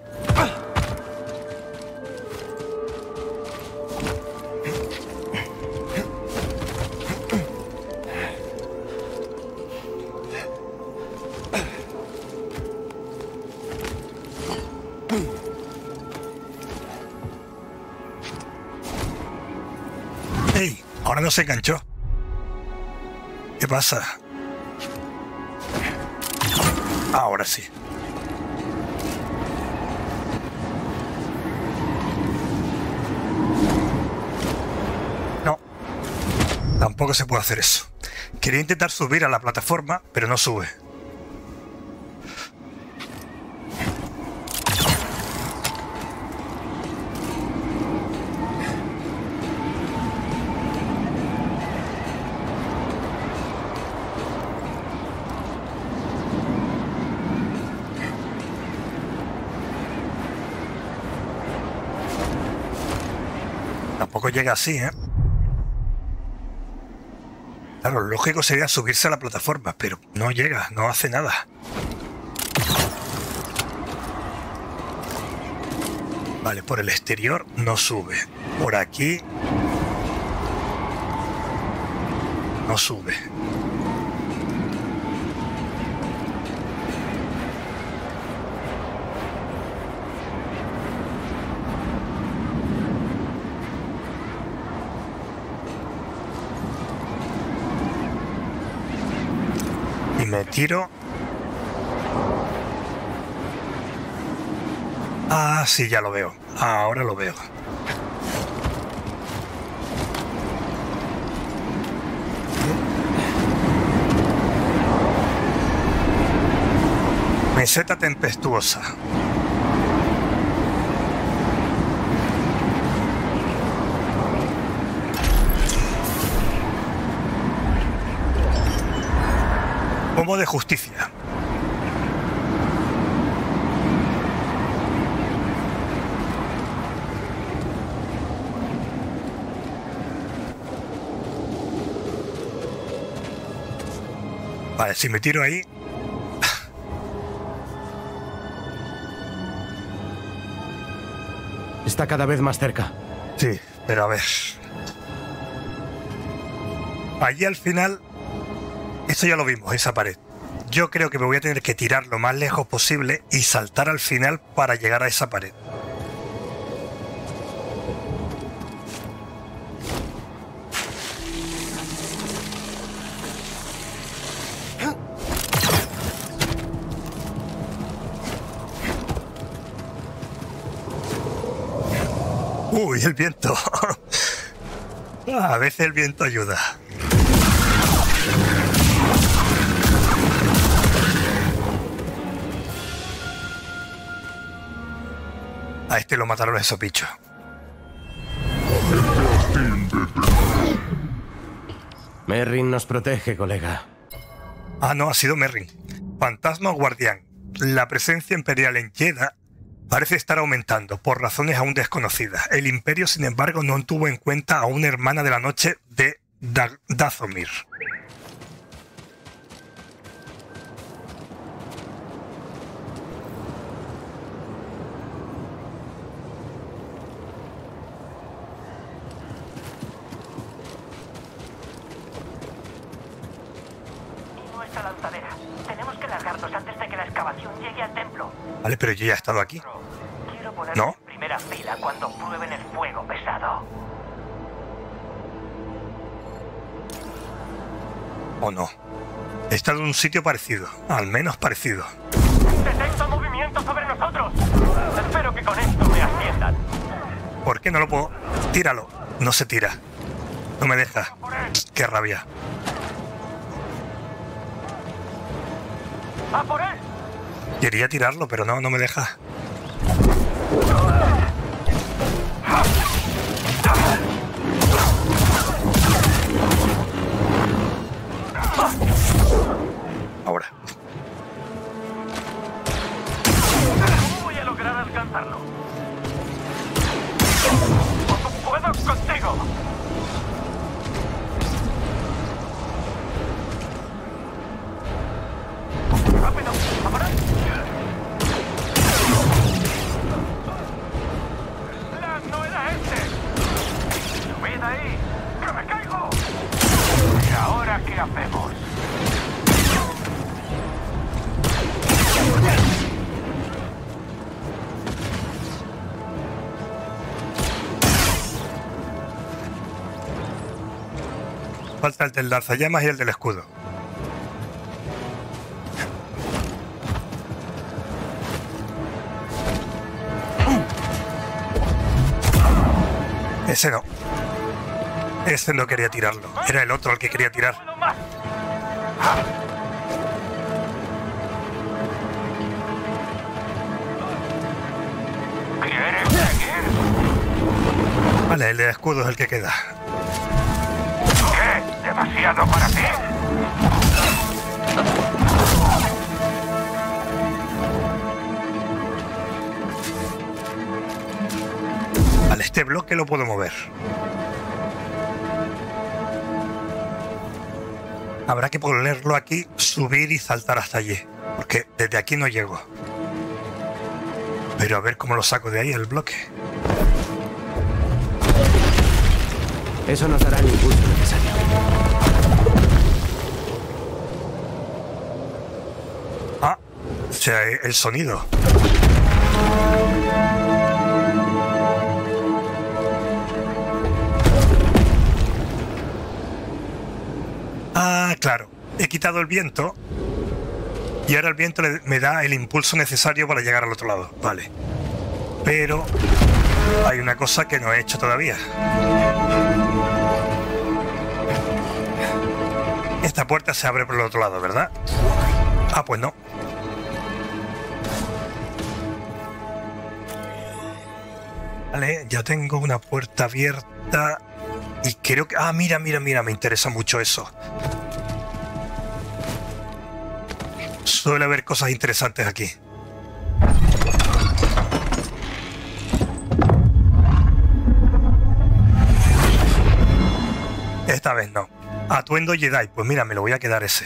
¡Ey! Ahora no se enganchó. ¿Qué pasa? Ahora sí. No. Tampoco se puede hacer eso. Quería intentar subir a la plataforma, pero no sube. tampoco llega así, ¿eh? Claro, lo lógico sería subirse a la plataforma, pero no llega, no hace nada. Vale, por el exterior no sube. Por aquí no sube. Y me tiro. Ah, sí, ya lo veo. Ahora lo veo. Meseta tempestuosa. Pomo de justicia. Vale, si me tiro ahí... Está cada vez más cerca. Sí, pero a ver... Allí al final... Eso ya lo vimos, esa pared. Yo creo que me voy a tener que tirar lo más lejos posible y saltar al final para llegar a esa pared. Uy, el viento. A veces el viento ayuda. A este lo mataron esos bichos. Merrin nos protege, colega. Ah, no, ha sido Merrin. Fantasma o guardián. La presencia imperial en Jedha parece estar aumentando por razones aún desconocidas. El Imperio, sin embargo, no tuvo en cuenta a una hermana de la noche de Dathomir. Nuestra lanzadera. Tenemos que largarnos antes de que la excavación llegue al templo. Vale, pero yo ya he estado aquí. Quiero ponerme ¿No? en primera fila cuando prueben el fuego pesado. ¿O no? He estado en un sitio parecido. Al menos parecido. ¡Detecto movimiento sobre nosotros! Espero que con esto me asciendan. ¿Por qué no lo puedo? Tíralo. No se tira. No me deja. Qué rabia. ¡A por él! Quería tirarlo, pero no me deja. Ahora. Voy a lograr alcanzarlo. ¡Puedo contigo! ¡Rápido! ¡Ahora! ¡No era este! ¡Subid ahí! ¡Que me caigo! ¿Y ahora qué hacemos? Falta el del lanzallamas y el del escudo. Ese no. Ese no quería tirarlo. Era el otro el que quería tirar. ¿Quieres seguir? Vale, el de escudo es el que queda. ¿Qué? ¿Demasiado para ti? Vale, este bloque lo puedo mover. Habrá que ponerlo aquí, subir y saltar hasta allí, porque desde aquí no llego. Pero a ver cómo lo saco de ahí el bloque. Eso nos dará el impulso necesario. Ah, o sea, el sonido. Ah, claro. He quitado el viento y ahora el viento me da el impulso necesario para llegar al otro lado. Vale. Pero hay una cosa que no he hecho todavía. Esta puerta se abre por el otro lado, ¿verdad? Ah, pues no. Vale, ya tengo una puerta abierta. Y creo que... Ah, mira, me interesa mucho eso. Suele haber cosas interesantes aquí. Esta vez no. Atuendo Jedi. Pues mira, me lo voy a quedar ese.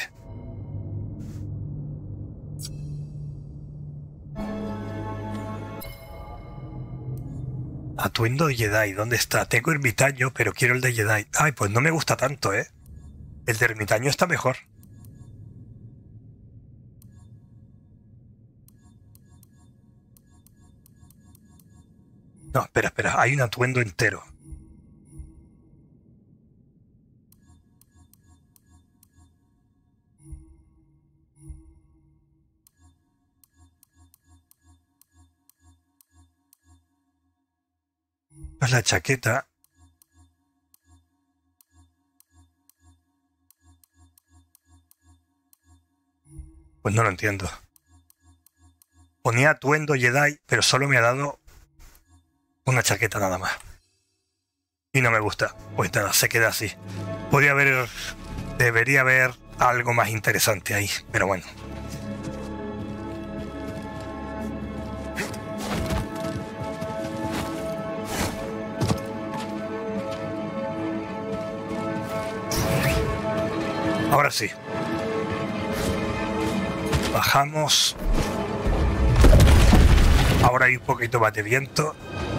Atuendo Jedi, ¿dónde está? Tengo ermitaño, pero quiero el de Jedi. Ay, pues no me gusta tanto, ¿eh? El de ermitaño está mejor. No, espera, hay un atuendo entero. Pues la chaqueta. Pues no lo entiendo. Ponía atuendo Jedi, pero solo me ha dado una chaqueta nada más. Y no me gusta. Pues nada, se queda así. Debería haber algo más interesante ahí, pero bueno. Ahora sí. Bajamos. Ahora hay un poquito más de viento.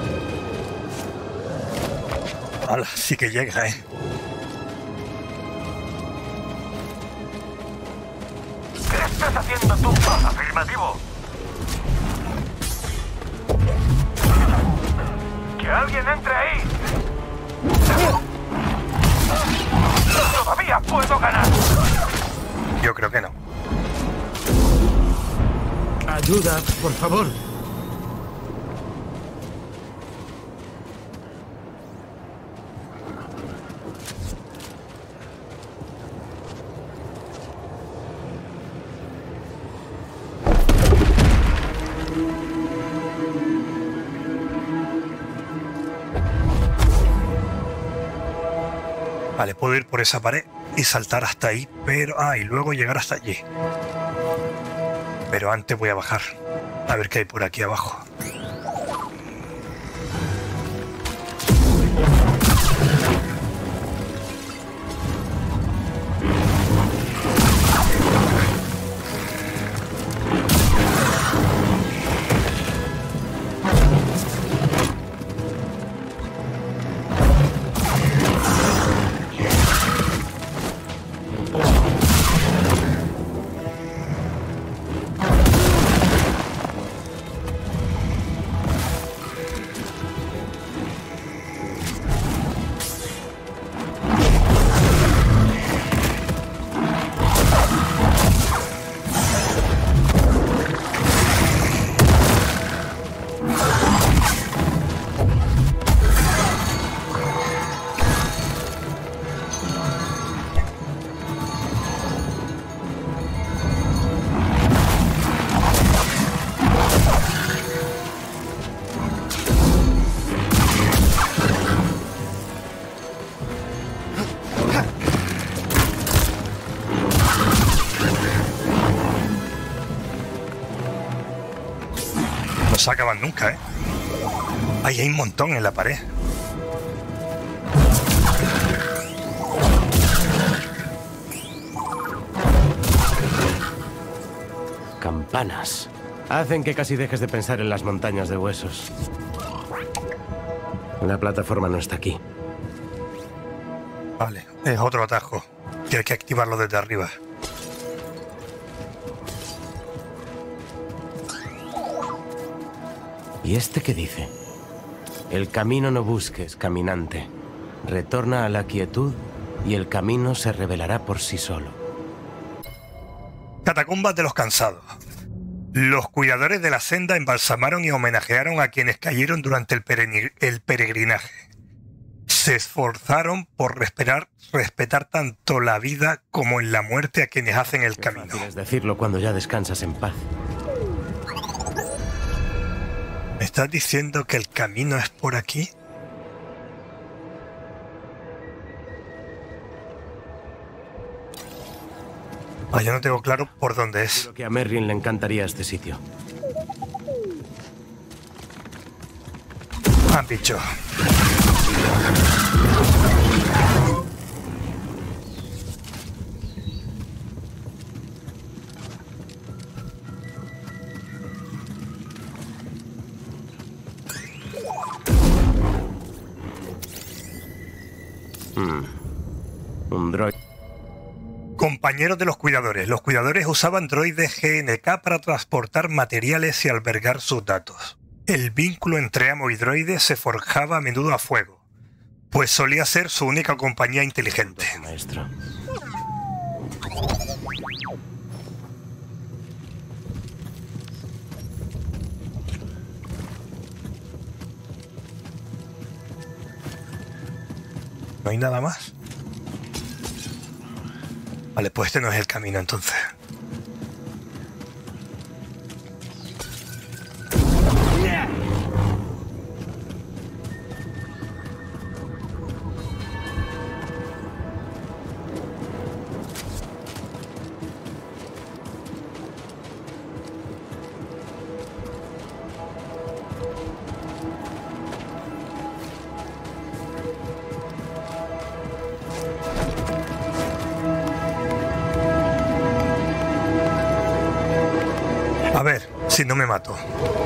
¡Hala! Sí que llega, ¿eh? ¿Qué estás haciendo tú? Afirmativo. ¡Que alguien entre ahí! ¡Todavía puedo ganar! Yo creo que no. Ayuda, por favor. Vale, puedo ir por esa pared y saltar hasta ahí, pero... Ah, y luego llegar hasta allí. Pero antes voy a bajar. A ver qué hay por aquí abajo. No se acaban nunca, ¿eh? Ahí hay un montón en la pared. campanas. Hacen que casi dejes de pensar en las montañas de huesos. La plataforma no está aquí. Vale, es otro atajo. Tienes que activarlo desde arriba. ¿Y este qué dice? El camino no busques, caminante. Retorna a la quietud y el camino se revelará por sí solo. Catacumbas de los cansados. Los cuidadores de la senda embalsamaron y homenajearon a quienes cayeron durante el peregrinaje. Se esforzaron por respetar tanto la vida como en la muerte a quienes hacen el camino. Es decirlo cuando ya descansas en paz. ¿Me estás diciendo que el camino es por aquí? Ah, yo no tengo claro por dónde es. Creo que a Merrin le encantaría este sitio. Ah, bicho. Un droide. Compañeros de los cuidadores. Los cuidadores usaban droides GNK para transportar materiales y albergar sus datos. El vínculo entre amo y droide se forjaba a menudo a fuego, pues solía ser su única compañía inteligente. Maestro. ¿No hay nada más? Vale, pues este no es el camino entonces. A ver, si no me mato.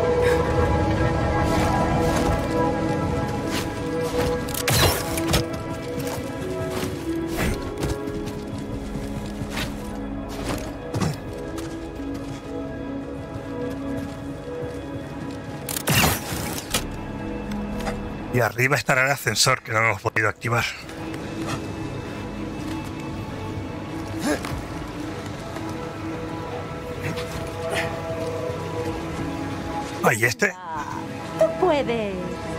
Y arriba estará el ascensor que no hemos podido activar. ¿Y este? Tú puedes.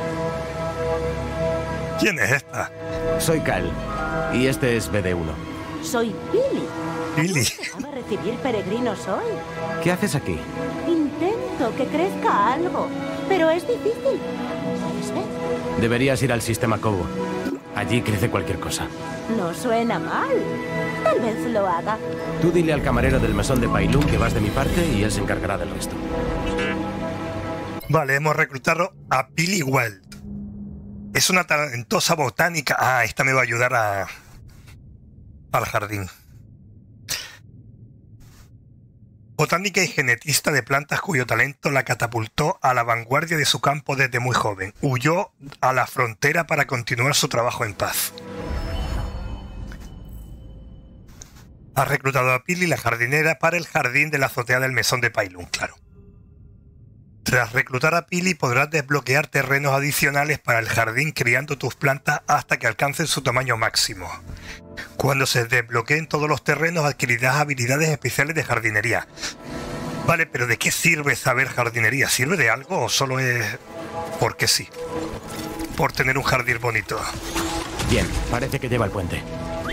¿Quién es esta? Soy Cal. Y este es BD1. Soy Billy. Billy. ¿Acaba de recibir peregrinos hoy? ¿Qué haces aquí? Intento que crezca algo, pero es difícil. ¿Puedes ver? Deberías ir al sistema Cobo. Allí crece cualquier cosa. No suena mal. Tal vez lo haga. Tú dile al camarero del mesón de Pailún que vas de mi parte y él se encargará del resto. Vale, hemos reclutado a Billy Weld. Es una talentosa botánica. Ah, esta me va a ayudar al jardín. Botánica y genetista de plantas cuyo talento la catapultó a la vanguardia de su campo desde muy joven. Huyó a la frontera para continuar su trabajo en paz. Ha reclutado a Billy, la jardinera, para el jardín de la azotea del mesón de Pailún, claro. Tras reclutar a Pili podrás desbloquear terrenos adicionales para el jardín criando tus plantas hasta que alcancen su tamaño máximo. Cuando se desbloqueen todos los terrenos adquirirás habilidades especiales de jardinería. Vale, pero ¿de qué sirve saber jardinería? ¿Sirve de algo o solo es porque sí? Por tener un jardín bonito. Bien, parece que lleva el puente.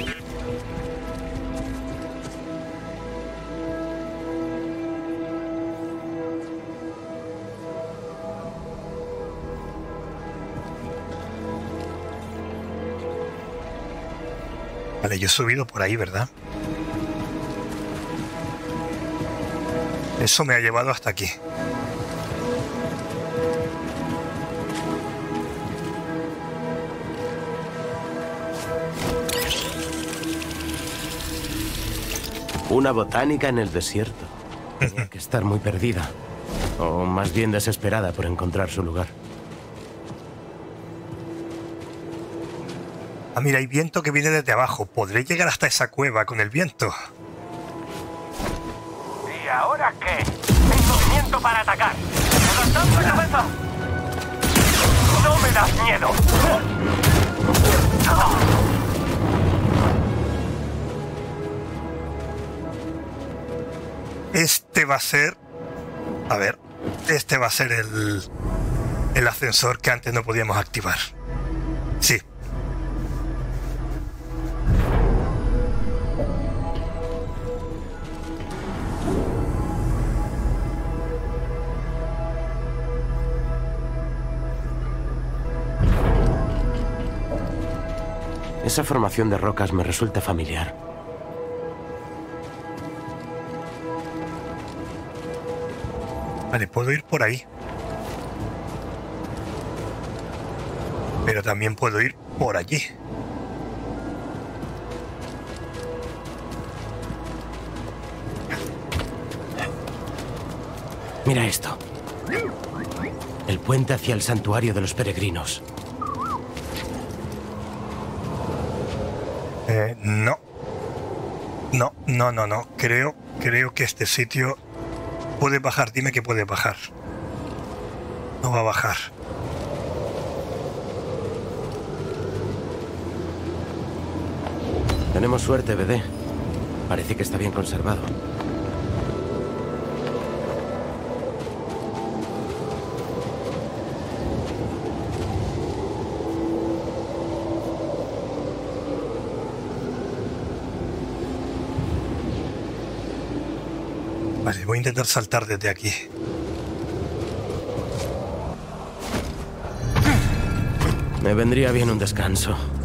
Vale, yo he subido por ahí, ¿verdad? Eso me ha llevado hasta aquí. Una botánica en el desierto. Tenía que estar muy perdida. O más bien desesperada por encontrar su lugar. Ah, mira, hay viento que viene desde abajo. ¿Podré llegar hasta esa cueva con el viento? ¿Y ahora qué? En movimiento para atacar. ¡Levantando la cabeza! ¡No me das miedo! Este va a ser... A ver, este va a ser el ascensor que antes no podíamos activar. Sí. Esa formación de rocas me resulta familiar. Vale, puedo ir por ahí. Pero también puedo ir por allí. Mira esto. El puente hacia el santuario de los peregrinos. No. No. Creo que este sitio... Puede bajar, dime que puede bajar. No va a bajar. Tenemos suerte, BD. Parece que está bien conservado. Vale, voy a intentar saltar desde aquí. Me vendría bien un descanso.